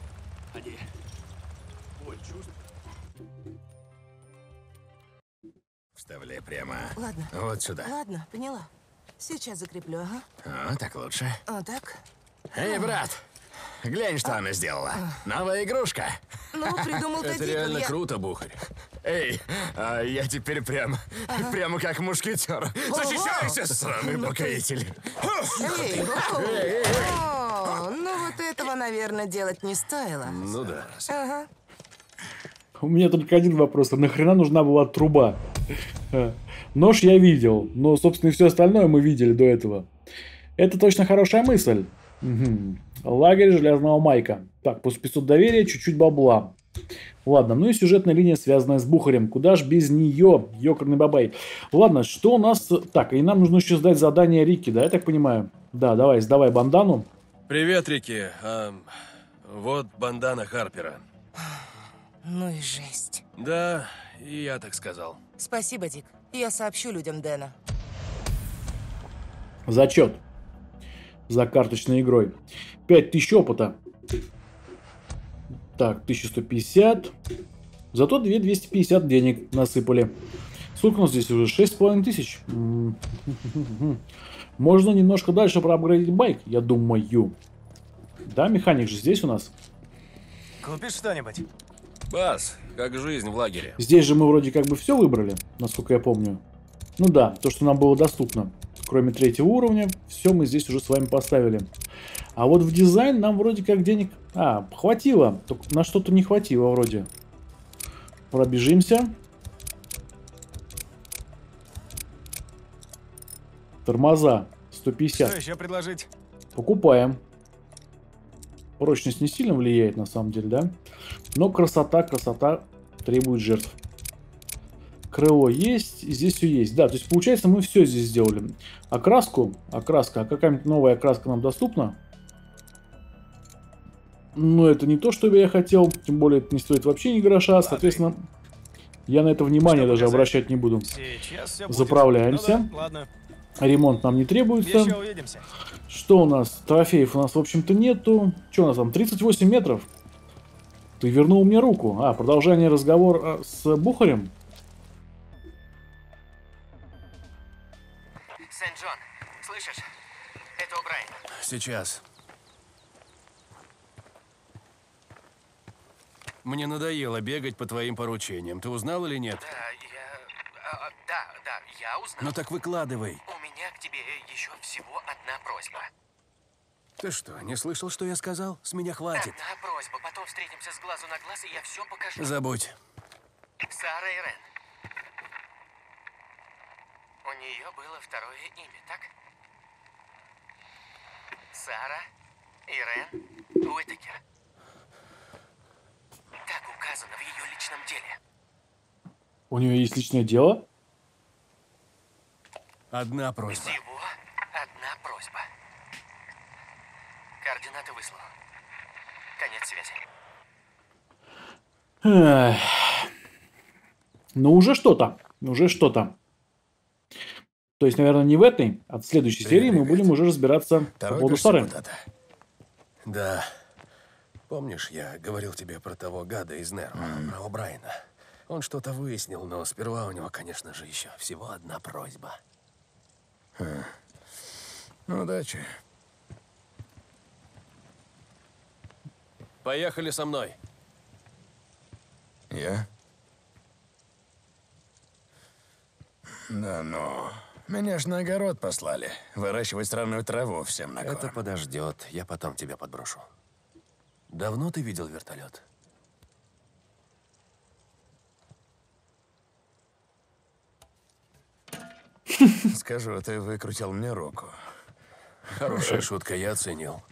Вставляй прямо. Ладно. Вот сюда. Ладно, поняла. Сейчас закреплю, ага. А, так лучше. А так? Эй, брат, глянь, что она сделала. Новая игрушка. Ну, придумал Это ты реально я... круто, Бухарь. Эй, а я теперь прям, прямо как мушкетер. Защищайся, сраный покоритель. Эй, о, о, ну вот этого, наверное, делать не стоило. Ну да. Ага. У меня только один вопрос. А нахрена нужна была труба? Нож я видел, но, собственно, и все остальное мы видели до этого. Это точно хорошая мысль. Угу. Лагерь Железного Майка. Так, после пятьсот доверия, чуть-чуть бабла. Ладно, ну и сюжетная линия, связанная с Бухарем. Куда ж без нее, ёкарный бабай. Ладно, что у нас... Так, и нам нужно еще сдать задание Рики, да, я так понимаю? Да, давай, сдавай бандану. Привет, Рики. А, вот бандана Харпера. Ну и жесть. Да, и я так сказал. Спасибо, Дик. Я сообщу людям Дэна. Зачет. За карточной игрой. пять тысяч опыта. Так, тысяча сто пятьдесят. Зато две тысячи двести пятьдесят денег насыпали. Сколько у нас здесь уже? шесть с половиной тысяч. Можно немножко дальше проапгрейдить байк, я думаю. Да, механик же здесь у нас. Купишь что-нибудь? Бас, как жизнь в лагере? Здесь же мы вроде как бы все выбрали, насколько я помню. Ну да, то, что нам было доступно. Кроме третьего уровня, все мы здесь уже с вами поставили. А вот в дизайн нам вроде как денег... А, хватило. Только на что-то не хватило вроде. Пробежимся. Тормоза. сто пятьдесят. Что еще предложить? Покупаем. Прочность не сильно влияет на самом деле, да? Но красота, красота требует жертв. Крыло есть, и здесь все есть. Да, то есть получается мы все здесь сделали. Окраску, окраска, а какая-нибудь новая окраска нам доступна? Но это не то, что я хотел. Тем более это не стоит вообще ни гроша. Соответственно, я на это внимание даже обращать не буду. Сейчас все будет. Заправляемся. Ну да, ладно. Ремонт нам не требуется. Еще увидимся. Что у нас? Трофеев у нас, в общем-то, нету. Что у нас там? тридцать восемь метров. Ты вернул мне руку. А, продолжение разговора с Бухарем. Сент-Джон, слышишь? Это О'Брайен. Сейчас. Мне надоело бегать по твоим поручениям. Ты узнал или нет? Да, я... а, да, да, я узнал. Ну так выкладывай. У меня к тебе еще всего одна просьба. Ты что, не слышал, что я сказал? С меня хватит. Одна просьба, потом встретимся с глазу на глаз, и я все покажу. Забудь. Сара Ирен. У нее было второе имя, так? Сара Ирен Уитакер. Так указано в ее личном деле. У нее есть личное дело? Одна просьба. Всего одна просьба. Координаты выслал. Конец связи. Эх. Ну, уже что-то. Уже что-то. То есть, наверное, не в этой, а в следующей Привет, серии мы ребят. будем уже разбираться по поводу Торопишься Сары. куда-то? Да. Помнишь, я говорил тебе про того гада из Нерва, про О'Брайена? Он что-то выяснил, но сперва у него, конечно же, еще всего одна просьба. Удачи. Поехали со мной. Я? Да ну, меня ж на огород послали. Выращивать странную траву всем на корм. Это подождет, я потом тебя подброшу. Давно ты видел вертолет? Скажу, ты выкрутил мне руку. Хорошая шутка, я оценил.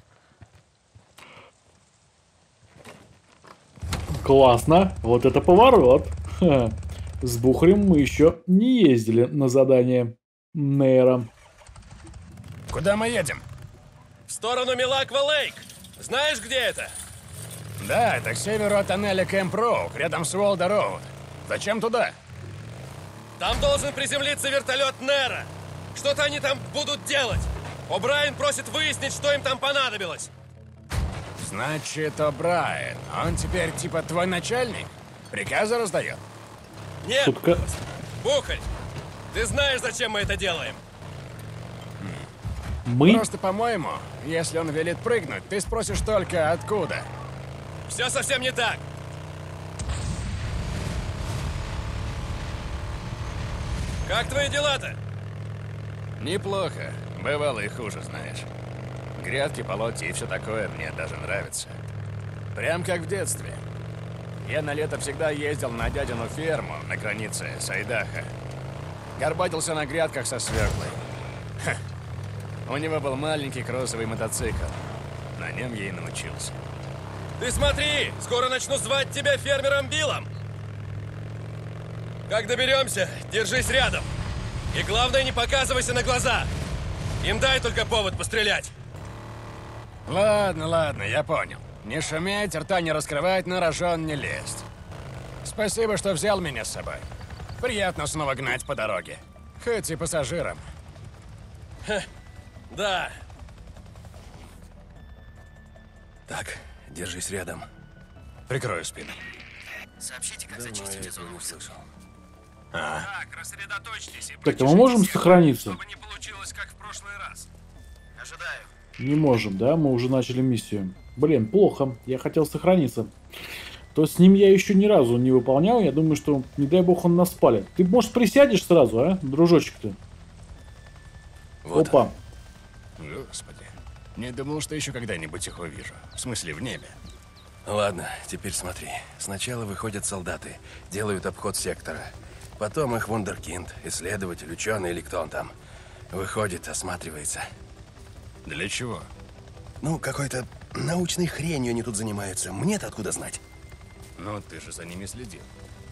Классно. Вот это поворот. Ха. С Бухарем мы еще не ездили на задание Нейра. Куда мы едем? В сторону Милаква-Лейк. Знаешь, где это? Да, это к северу от тоннеля Кэмп Роук, рядом с Уолда-Роуд. Зачем туда? Там должен приземлиться вертолет Нера. Что-то они там будут делать. О'Брайен просит выяснить, что им там понадобилось. Значит, О'Брайен. Он теперь типа твой начальник? Приказы раздает? Нет, Шутка. Бухарь, ты знаешь, зачем мы это делаем? Мы? Просто, по-моему, если он велит прыгнуть, ты спросишь только откуда. Все совсем не так. Как твои дела-то? Неплохо. Бывало и хуже, знаешь. Грядки, полотья и все такое мне даже нравится. Прям как в детстве. Я на лето всегда ездил на дядину ферму на границе с Айдахо. Горбатился на грядках со свеклой. Ха. У него был маленький кроссовый мотоцикл. На нем я и научился. Ты смотри, скоро начну звать тебя фермером Биллом. Как доберемся, держись рядом. И главное, не показывайся на глаза. Им дай только повод пострелять. Ладно, ладно, я понял. Не шуметь, рта не раскрывать, на рожон не лезть. Спасибо, что взял меня с собой. Приятно снова гнать по дороге. Хоть и пассажиром. Ха, да. Так, держись рядом. Прикрою спину. Сообщите, как Давно я зачистите этого зону. не слышал. А, Так, рассредоточьтесь и Так, а мы можем сохраниться? чтобы не получилось, как в прошлый раз. Ожидаю. Не можем, да? Мы уже начали миссию. Блин, плохо. Я хотел сохраниться. То с ним я еще ни разу не выполнял. Я думаю, что, не дай бог, он нас спалит. Ты, может, присядешь сразу, а, дружочек-то? Вот Опа. господи. Не думал, что еще когда-нибудь их увижу. В смысле, в небе. Ладно, теперь смотри. Сначала выходят солдаты, делают обход сектора. Потом их вундеркинд, исследователь, ученый или кто он там. Выходит, осматривается. Для чего? Ну, какой-то научной хренью они тут занимаются. Мне-то откуда знать? Ну, ты же за ними следил.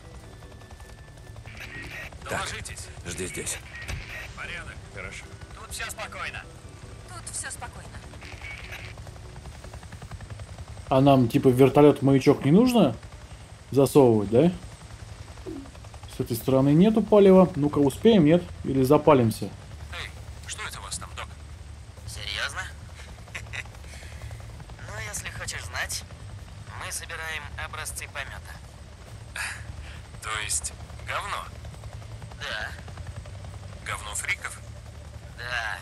Доложитесь. Жди здесь. Порядок. Хорошо. Тут все спокойно. Тут все спокойно. А нам, типа, в вертолет-маячок не нужно засовывать, да? С этой стороны нету палева. Ну-ка, успеем, нет? Или запалимся? Эй, что это у вас там, док? Серьезно? Ну, если хочешь знать, мы собираем образцы помета. То есть, говно? Да, Говно фриков? да.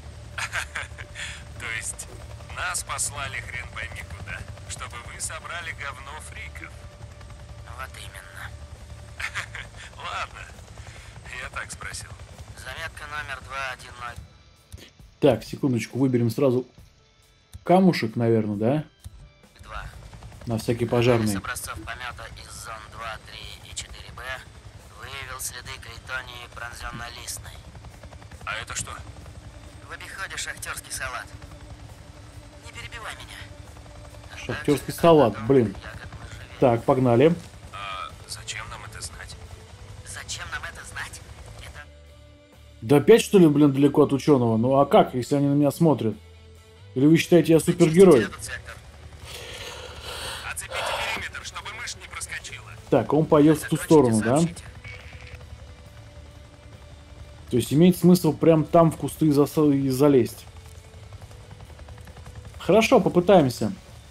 То есть, нас послали хрен пойми куда, чтобы вы собрали говно фриков. Вот именно. Ладно, я так спросил. Заметка номер два один ноль Так, секундочку, выберем сразу камушек, наверное, да? два. На всякий Анализ пожарный. образцов помета из зон два, три и четыре Б выявил следы критонии бронзенно-листной. А это что? В обиходе шахтерский салат. Не перебивай меня. А Шахтерский также салат, одном блин. ягод можжевельника. Так, погнали. А зачем нам это знать? Зачем нам это знать? Это... Да опять, что ли, блин, далеко от ученого? Ну а как, если они на меня смотрят? Или вы считаете, я супергерой? Зачистите этот сектор. Оцепите периметр, чтобы мышь не проскочила. Так, он пойдет в ту сторону, да? То есть имеет смысл прям там в кусты зас- и залезть. Хорошо, попытаемся.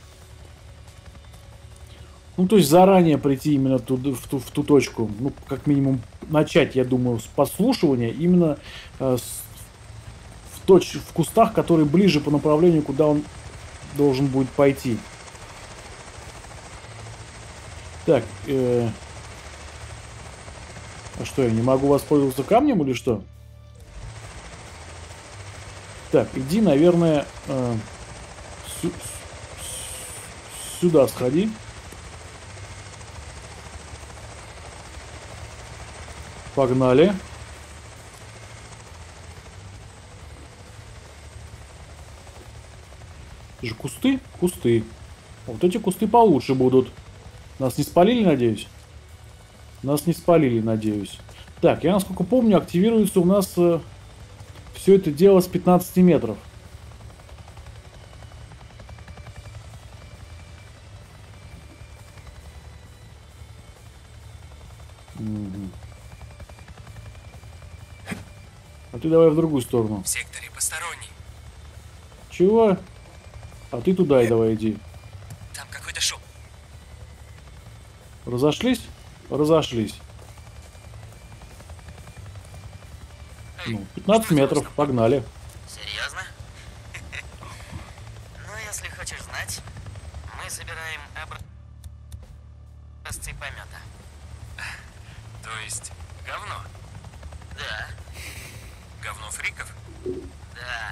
Ну, то есть заранее прийти именно туда, в, ту, в ту точку. Ну, как минимум, начать, я думаю, с подслушивания именно э, с, в, точ, в кустах, которые ближе по направлению, куда он должен будет пойти. Так, э, а что, я не могу воспользоваться камнем или что? Так, иди, наверное, э, сю сюда сходи. Погнали. Это же кусты? Кусты. Вот эти кусты получше будут. Нас не спалили, надеюсь? Нас не спалили, надеюсь. Так, я насколько помню, активируется у нас э, все это дело с пятнадцати метров. Угу. А ты давай в другую сторону. В секторе посторонний. Чего? А ты туда и давай иди. Там какой-то шум. Разошлись? Разошлись. Ну, пятнадцать метров, погнали. Серьезно? Ну, если хочешь знать, мы собираем образцы помета. То есть говно? Да, Говно фриков? да.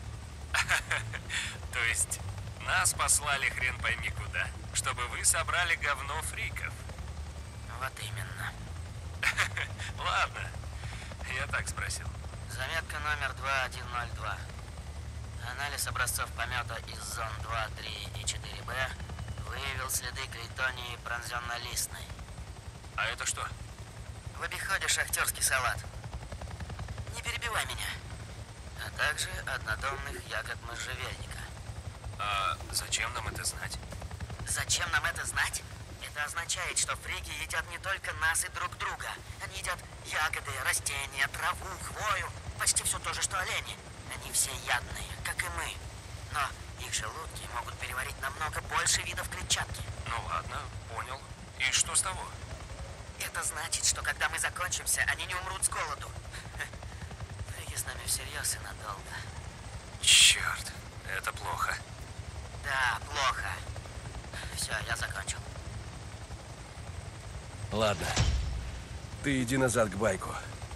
То есть нас послали хрен пойми куда, чтобы вы собрали говно фриков? Вот именно. Ладно, я так спросил. Заметка номер два один ноль два. Анализ образцов помета из зон два, три и четыре Б выявил следы критонии пронзенно-листной. А это что? В обиходе шахтерский салат. Не перебивай меня. А также однодомных ягод можжевельника. А зачем нам это знать? Зачем нам это знать? Это означает, что фрики едят не только нас и друг друга. Они едят ягоды, растения, траву, хвою. Почти все то же, что олени. Они все ядные, как и мы. Но их желудки могут переварить намного больше видов клетчатки. Ну ладно, понял. И что с того? Это значит, что когда мы закончимся, они не умрут с голоду. Фрики с нами всерьез и надолго. Черт, это плохо. Да, плохо. Все, я закончил. Ладно. Ты иди назад к байку.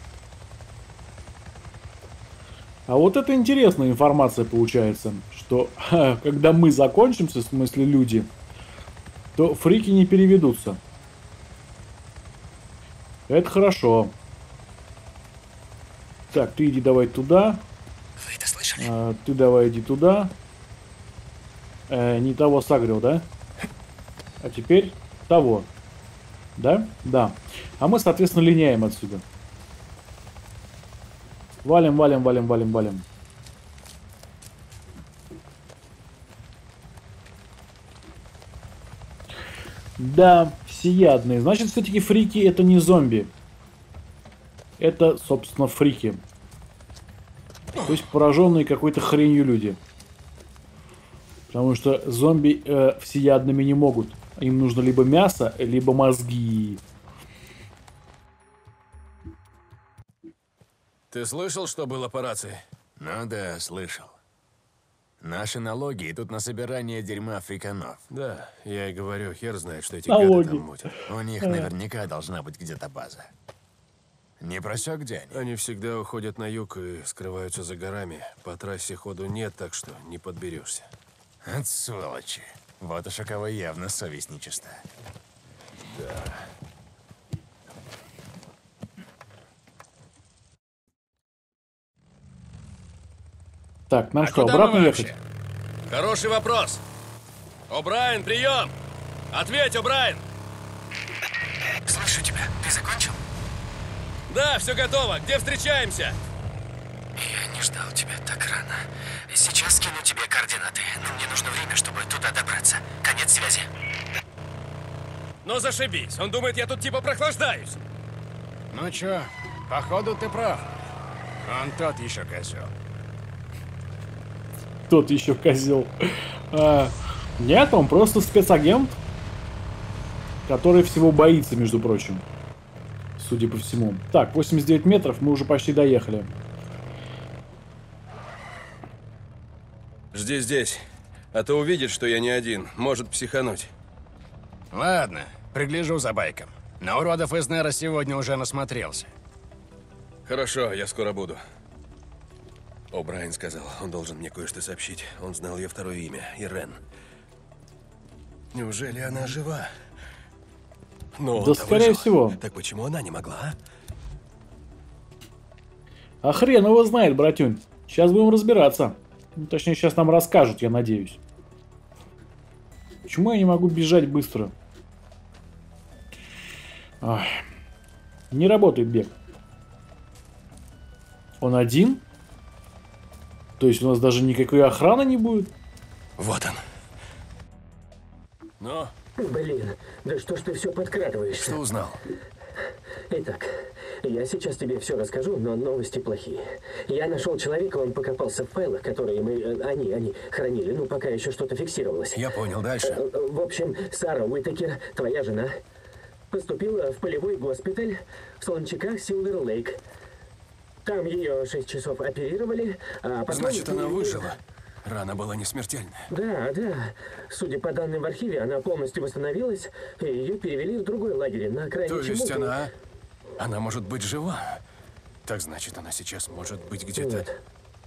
А вот это интересная информация получается, что ха, когда мы закончимся, в смысле люди, то фрики не переведутся. Это хорошо. Так, ты иди давай туда. Вы это слышали? А, ты давай иди туда. Э, не того сагрил, да? А теперь того. Да? Да. А мы, соответственно, линяем отсюда. Валим, валим, валим, валим, валим. Да, всеядные. Значит, все-таки фрики это не зомби. Это, собственно, фрики. То есть пораженные какой-то хренью люди. Потому что зомби э, всеядными не могут. Им нужно либо мясо, либо мозги. Ты слышал, что было по рации? Ну да, слышал. Наши налоги идут на собирание дерьма фриканов. Да, я и говорю, хер знает, что эти Налоги. гады там мутят. У них наверняка должна быть где-то база. Не просек, где они? Они всегда уходят на юг и скрываются за горами. По трассе ходу нет, так что не подберешься. От сволочи. Вот уж у кого явно совесть нечиста. Да. Так, нам А что, куда обратно мы ехать? вообще? Хороший вопрос. О'Брайен, прием! Ответь, О'Брайен! Слышу тебя. Ты закончил? Да, все готово. Где встречаемся? Я не ждал тебя так рано. Сейчас скину тебе координаты. Но мне нужно время, чтобы туда добраться. Конец связи. Но зашибись, он думает, я тут типа прохлаждаюсь. Ну чё, походу ты прав. Он тот еще козел. Тот еще козел. А, нет, он просто спецагент, который всего боится, между прочим. Судя по всему. Так, восемьдесят девять метров, мы уже почти доехали. Жди здесь. А то увидит, что я не один. Может психануть. Ладно, пригляжу за байком. На уродов из Нера сегодня уже насмотрелся. Хорошо, я скоро буду. О, Брайан сказал, он должен мне кое-что сообщить. Он знал ее второе имя, Ирен. Неужели она жива? Ну, да, скорее выжил. всего. Так почему она не могла? А хрен его знает, братюнь. Сейчас будем разбираться. Ну, точнее, сейчас нам расскажут, я надеюсь. Почему я не могу бежать быстро? Ах. Не работает бег. Он один? То есть у нас даже никакой охраны не будет? Вот он. Ну? Блин, да что ж ты все подкрадываешься? Что узнал? Итак, я сейчас тебе все расскажу, но новости плохие. Я нашел человека, он покопался в файлах, которые мы, они, они хранили, ну, пока еще что-то фиксировалось. Я понял, дальше. В общем, Сара Уитакер, твоя жена, поступила в полевой госпиталь в Солончаках, Силвер-Лейк. Там ее шесть часов оперировали, а потом... Значит, она выжила. Рана была не смертельная. Да, да. Судя по данным в архиве, она полностью восстановилась, и ее перевели в другой лагерь, на окраине То есть Чемука. она... Она может быть жива. Так значит, она сейчас может быть где-то... Нет.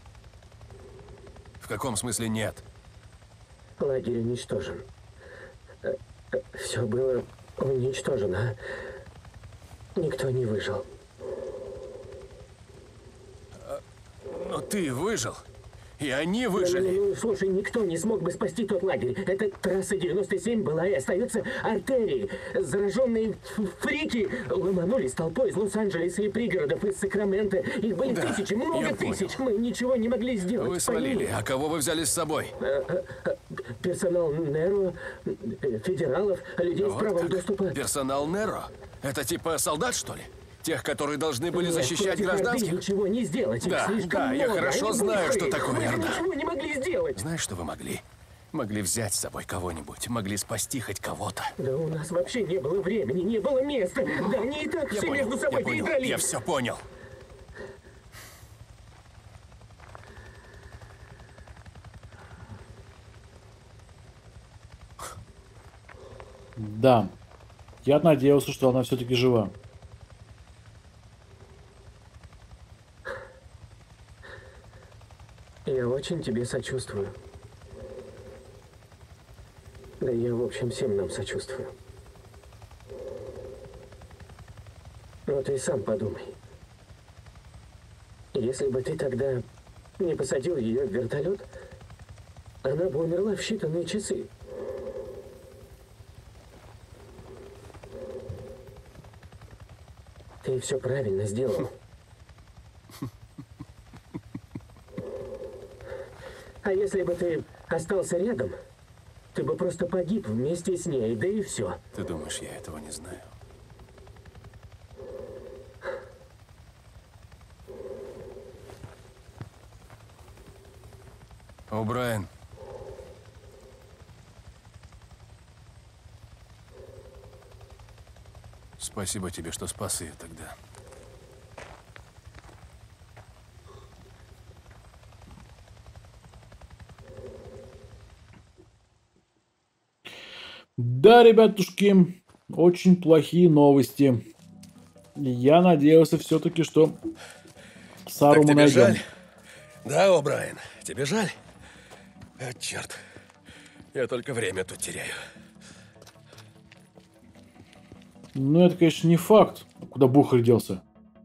В каком смысле нет? Лагерь уничтожен. Все было уничтожено. Никто не выжил. Но ты выжил. И они выжили. Ну, ну, слушай, никто не смог бы спасти тот лагерь. Эта трасса девяносто семь была и остается артерией. Зараженные фрики ломанулись толпой из Лос-Анджелеса и пригородов, из Сакрамента. Их были да, тысячи, много тысяч. Мы ничего не могли сделать. Вы свалили. А кого вы взяли с собой? Персонал Неро, федералов, людей вот с правом как? доступа. Персонал Неро? Это типа солдат, что ли? Тех, которые должны были Нет, защищать гражданских? Ничего не сделать. Да, да, я хорошо Они знаю, быстрые. что такое Мы Орда. ничего не могли сделать. Знаешь, что вы могли? Могли взять с собой кого-нибудь, могли спасти хоть кого-то. Да у нас вообще не было времени, не было места. Да они и так Я все понял, между собой я понял, передрались. я все понял. Да. Я надеялся, что она все-таки жива. Я очень тебе сочувствую. Да я, в общем, всем нам сочувствую. Но ты сам подумай. Если бы ты тогда не посадил ее в вертолет, она бы умерла в считанные часы. Ты все правильно сделал. А если бы ты остался рядом, ты бы просто погиб вместе с ней, да и все. Ты думаешь, я этого не знаю? О, Брайан. Спасибо тебе, что спас ее тогда. Да, ребятушки, очень плохие новости. Я надеялся все-таки, что Сару мы найдем. Жаль? Да, о, Брайан, тебе жаль? А, черт, я только время тут теряю. Ну, это, конечно, не факт. Куда Бухарь делся?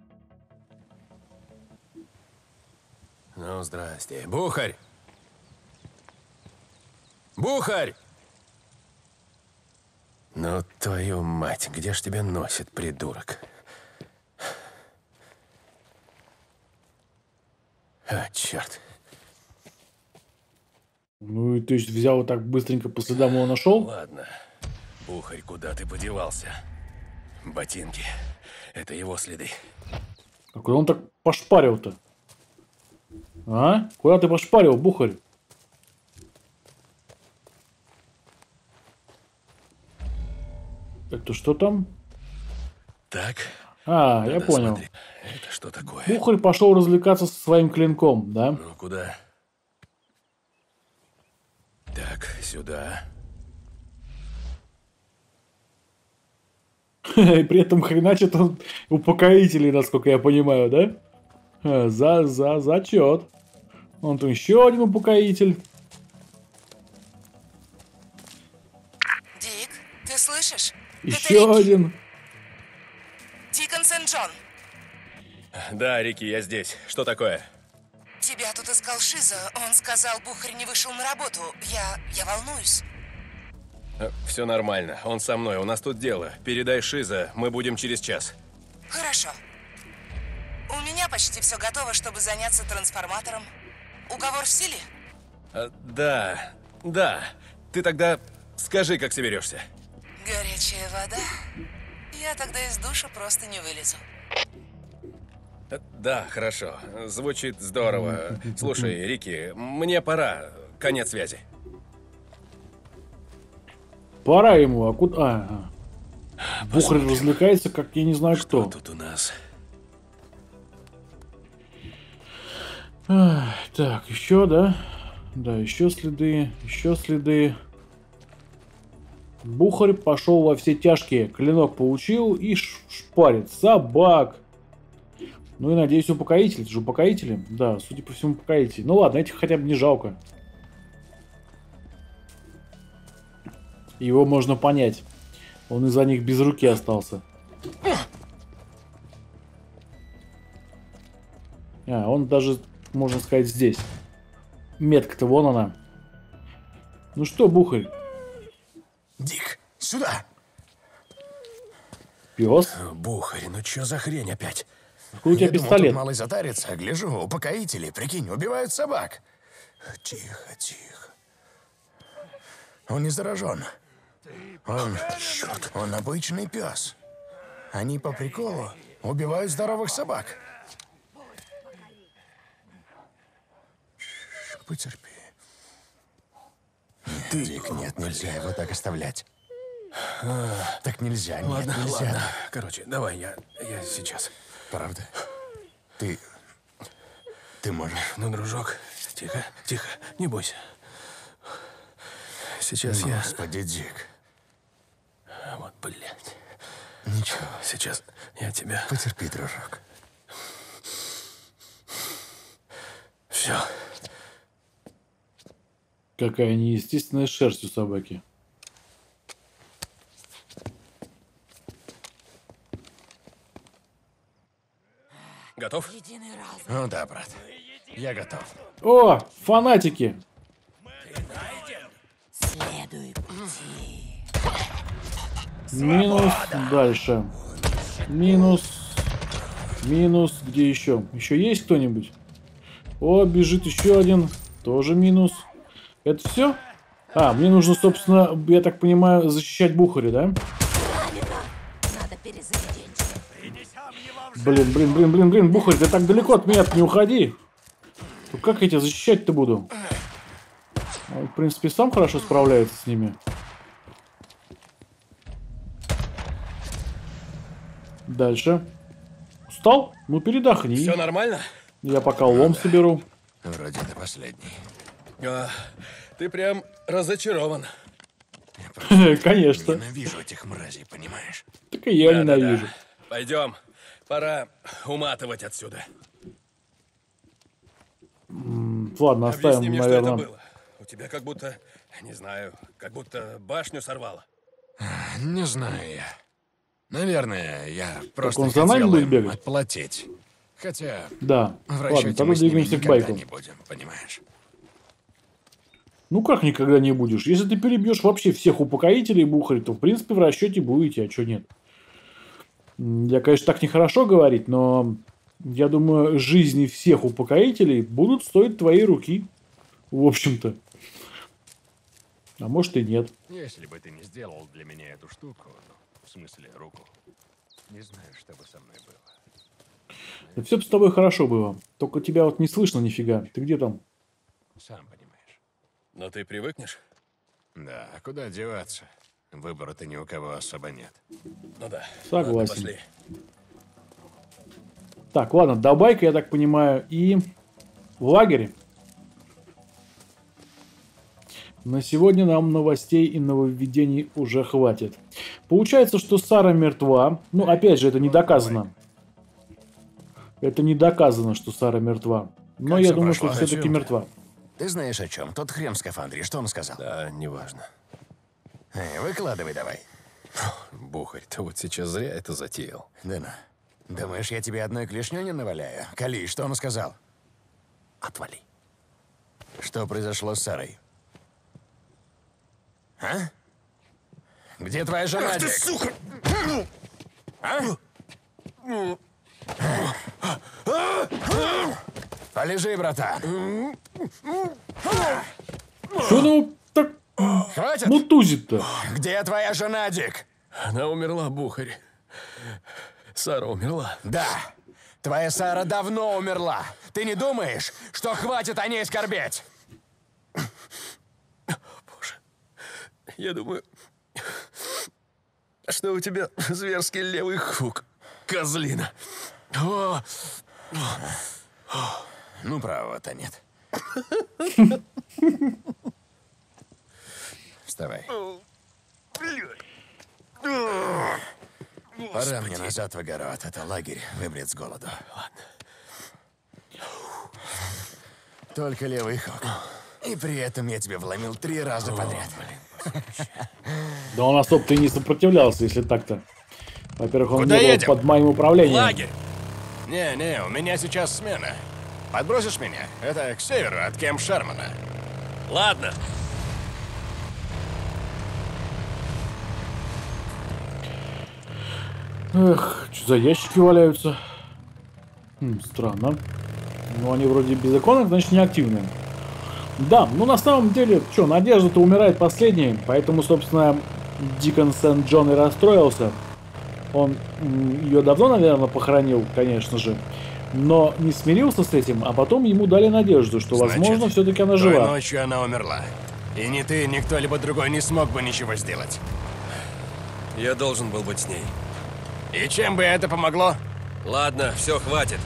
Ну, здрасте. Бухарь! Бухарь! Ну, твою мать, где ж тебя носит, придурок? А, черт. Ну, и ты взял вот так быстренько по следам его нашел? Ладно. Бухарь, куда ты подевался? Ботинки. Это его следы. А куда он так пошпарил-то? А? Куда ты пошпарил, Бухарь? Это что там? Так. А, Надо я понял. смотреть. Это что такое? Бухарь пошел развлекаться со своим клинком, да? Ну, куда? Так, сюда. И при этом хреначит он упокоителей, насколько я понимаю, да? А, За, за, зачет. Вон там еще один упокоитель. Дик, ты слышишь? Еще один. Дикон Сент-Джон, Да, Рики, я здесь. Что такое? тебя тут искал Шиза. Он сказал, Бухарь не вышел на работу. Я... я волнуюсь. Все нормально. Он со мной. У нас тут дело. Передай Шиза. Мы будем через час. Хорошо. У меня почти все готово, чтобы заняться трансформатором. Уговор в силе? А, да, да. Ты тогда скажи, как соберешься. Горячая вода. Я тогда из душа просто не вылезу. А, Да, хорошо. Звучит здорово. Слушай, Рики, мне пора. Конец связи. Пора ему, а куда... А, а. Бухарь развлекается, как я не знаю кто. Что тут у нас? Ах, так, еще, да? Да, еще следы, еще следы. Бухарь пошел во все тяжкие. Клинок получил и ш- шпарит собак. Ну и, надеюсь, упокоители. Это же упокоители? Да, судя по всему, упокоители. Ну ладно, этих хотя бы не жалко. Его можно понять. Он из-за них без руки остался. А, он даже, можно сказать, здесь. Метка-то вон она. Ну что, Бухарь? Дик, сюда! Пес? Бухарь, ну чё за хрень опять? Какой у тебя Я думал, пистолет? тут малый затарится, гляжу, упокоители, прикинь, убивают собак. Тихо, тихо. Он не заражен. Он, он обычный пес. Они по приколу убивают здоровых собак. Потерпи. Ты... Дик, нет, нельзя его так оставлять. Так нельзя, нет, Ладно, нельзя. ладно. Короче, давай, я, я сейчас. Правда? Ты... Ты можешь... Ну, дружок, тихо, тихо, не бойся. Сейчас я... Господи, Дик. Вот, блядь. Ничего. Сейчас я тебя... Потерпи, дружок. Все. Какая неестественная шерсть у собаки. Готов? Ну да, брат. Я готов. О, фанатики! Следуй пути. Минус дальше. Минус. Минус. Где еще? Еще есть кто-нибудь? О, бежит еще один. Тоже минус. Это все? А, мне нужно, собственно, я так понимаю, защищать Бухаря, да? Надо перезарядить. Блин, блин, блин, блин, блин, Бухарь, ты так далеко от меня, не уходи. Ну как я тебя защищать-то буду? Он, в принципе, сам хорошо справляется с ними. Дальше. Устал? Ну передохни. Все нормально? Я пока лом соберу. Вроде это последний. А, ты прям разочарован. Конечно. Ненавижу этих мразей, понимаешь? Так и я ненавижу. Пойдем. Пора уматывать отсюда. М, Ладно, Объясни оставим, мне, наверное. что это было. У тебя как будто, не знаю, как будто башню сорвало. Не знаю я. Наверное, я просто он за нами хотел будет им бегать? отплатить. Хотя Да. в Ладно, расчете тогда мы с ними двигаемся к никогда байку. не будем, понимаешь? Ну как никогда не будешь? Если ты перебьешь вообще всех упокоителей Бухарь, то в принципе в расчете будете, а что нет? М, Я, конечно, так нехорошо говорить, но я думаю, жизни всех упокоителей будут стоить твоей руки. В общем-то. А может и нет. Если бы ты не сделал для меня эту штуку, ну, в смысле руку, не знаю, что бы со мной было. Да все бы с тобой хорошо было. Только тебя вот не слышно нифига. Ты где там? Сам понимаешь. Но ты привыкнешь? Да, а куда деваться? Выбора-то ни у кого особо нет. Ну да. Согласен. Ладно, пошли. Так, ладно, давай-ка, я так понимаю, и в лагере. На сегодня нам новостей и нововведений уже хватит. Получается, что Сара мертва. Ну, опять же, это не доказано. Это не доказано, что Сара мертва. Но Как я всё думаю, прошло? что О все-таки чём ты? мертва. Ты знаешь о чем? Тот хрен в скафандре, что он сказал? Да, неважно. Эй, выкладывай давай. Бухарь, ты вот сейчас зря это затеял. Да ну. Думаешь, я тебе одной клешней не наваляю? Кали, что он сказал? Отвали. Что произошло с Сарой? А? Где твоя жена, Ах ты, Дик? сука! А? Полежи, братан. Что ну так Хватит? мутузит-то? Где твоя жена, Дик? Она умерла, Бухарь. Сара умерла. Да. Твоя Сара давно умерла. Ты не думаешь, что хватит о ней скорбеть? Боже. Я думаю, что у тебя зверский левый хук, козлина. О! Ну, правого-то нет. Вставай. Пора мне назад в огород. Это лагерь вымрет с голоду. Ладно. Только левый хук. И при этом я тебе вломил три раза подряд. Да он особо-то и не сопротивлялся, если так-то. Во-первых, он Куда не был едем? под моим управлением. Лагерь! Не-не, у меня сейчас смена. Подбросишь меня? Это к северу от Кемп Шермана. Ладно. Эх, что за ящики валяются? Хм, странно. Ну, они вроде беззаконные, значит, неактивные. Да, ну на самом деле, что, Надежда-то умирает последней, поэтому, собственно, Дикон Сент-Джон и расстроился. Он ее давно, наверное, похоронил, конечно же, но не смирился с этим, а потом ему дали надежду, что, Значит, возможно, все-таки она той жива. ночью она умерла. И ни ты, ни кто-либо другой не смог бы ничего сделать. Я должен был быть с ней. И чем бы это помогло? Ладно, все, хватит.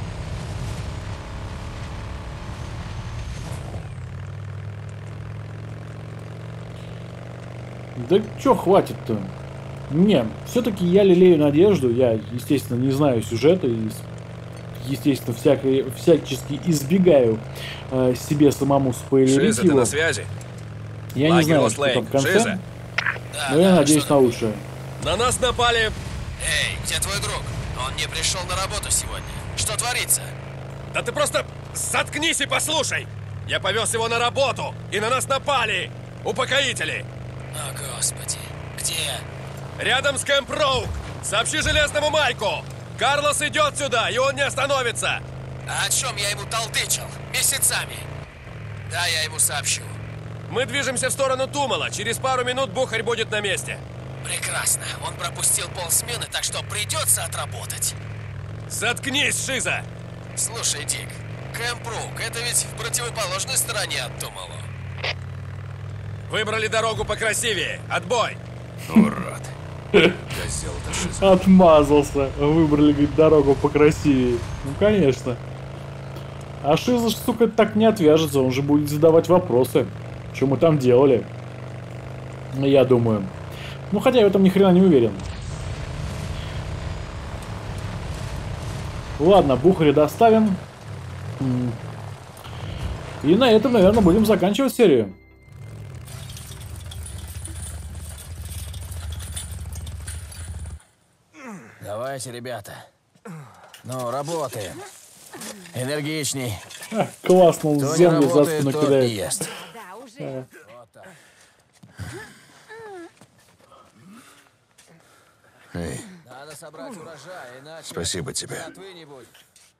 Да чё хватит-то? Не, все-таки я лелею надежду, я, естественно, не знаю сюжета и, естественно, всякой, всячески избегаю э, себе самому спойлерить Шиза, ты его. на связи? Я Лагерь не знаю, Лост что там Лейк. в конце, Шиза? но я надеюсь на лучшее. На нас напали... Эй, где твой друг? Он не пришел на работу сегодня. Что творится? Да ты просто заткнись и послушай! Я повез его на работу, и на нас напали! Упокоители! О, Господи. Где? Рядом с Кэмп Роук! Сообщи Железному Майку! Карлос идет сюда, и он не остановится! А о чем я ему толдычил? Месяцами. Да, я ему сообщу. Мы движемся в сторону Тумала. Через пару минут Бухарь будет на месте. Прекрасно. Он пропустил полсмены, так что придется отработать. Заткнись, Шиза! Слушай, Дик, Кэмп Роук, это ведь в противоположной стороне от Тумала. Выбрали дорогу покрасивее. Отбой! Урод. Козел-то Шиза. Отмазался. Выбрали, говорит, дорогу покрасивее. Ну, конечно. А Шиза, сука, так не отвяжется. Он же будет задавать вопросы. Что мы там делали? Я думаю. Ну, хотя я в этом ни хрена не уверен. Ладно, Бухаря доставим. И на этом, наверное, будем заканчивать серию. Давайте, ребята. Ну, работаем. Энергичней. А, классно, он Кто не землю за работает, спину тот не кидает. ест. Да, уже. Вот так. Эй, Надо собрать урожай, иначе... Спасибо тебе. жатвы не будет.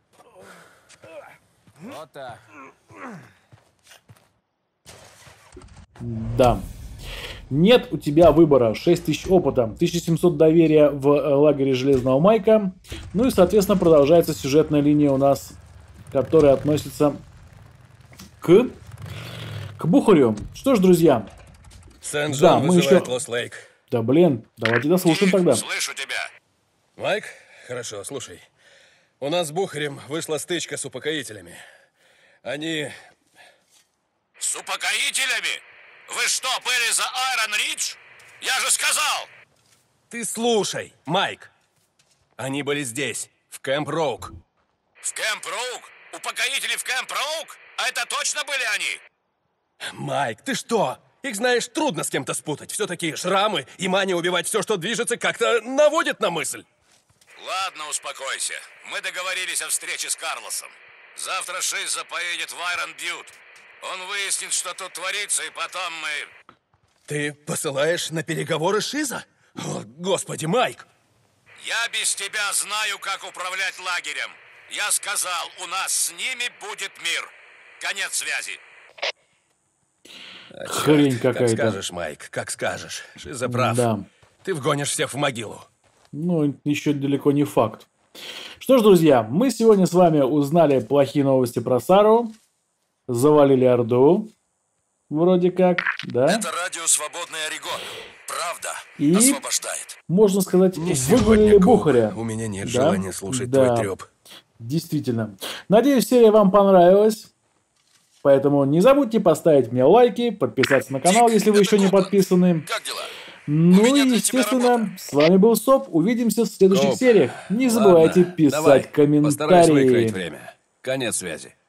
Вот так. Да. Нет у тебя выбора. шесть тысяч опыта, тысяча семьсот доверия в лагере Железного Майка. Ну и, соответственно, продолжается сюжетная линия у нас, которая относится к, к Бухарю. Что ж, друзья. Сент-Джон Да, мы вызывает еще... Лос-Лейк. Да блин, давайте дослушаем тогда. Слышу тебя. Майк, хорошо, слушай. У нас с Бухарем вышла стычка с упокоителями. Они... С упокоителями? Вы что, были за Айрон Ридж? Я же сказал! Ты слушай, Майк. Они были здесь, в Кэмп Роук. В Кэмп Роук? Упокоители в Кэмп Роук? А это точно были они? Майк, ты что? Их, знаешь, трудно с кем-то спутать. Все-таки шрамы и мания убивать все, что движется, как-то наводит на мысль. Ладно, успокойся. Мы договорились о встрече с Карлосом. Завтра Шиза поедет в Айрон Бьют. Он выяснит, что тут творится, и потом мы... Ты посылаешь на переговоры Шиза? О, господи, Майк! Я без тебя знаю, как управлять лагерем. Я сказал, у нас с ними будет мир. Конец связи. А, Хрень черт, какая-то. Как скажешь, Майк, как скажешь. Шиза прав. Да. Ты вгонишь всех в могилу. Ну, еще далеко не факт. Что ж, друзья, мы сегодня с вами узнали плохие новости про Сару. Завалили Орду. Вроде как, да? Это радио «Свободный Орегон». Правда И, освобождает. можно сказать, Не выгнали сегодня, Бухаря. У меня нет Да? желания слушать Да. твой треп. Действительно. Надеюсь, серия вам понравилась. Поэтому не забудьте поставить мне лайки, подписаться на канал, если вы еще не подписаны. Как дела? Ну и, естественно, с вами был Соп. Увидимся в следующих Коп. сериях. Не забывайте Ладно, писать давай, постараюсь выкроить комментарии. время. Конец связи.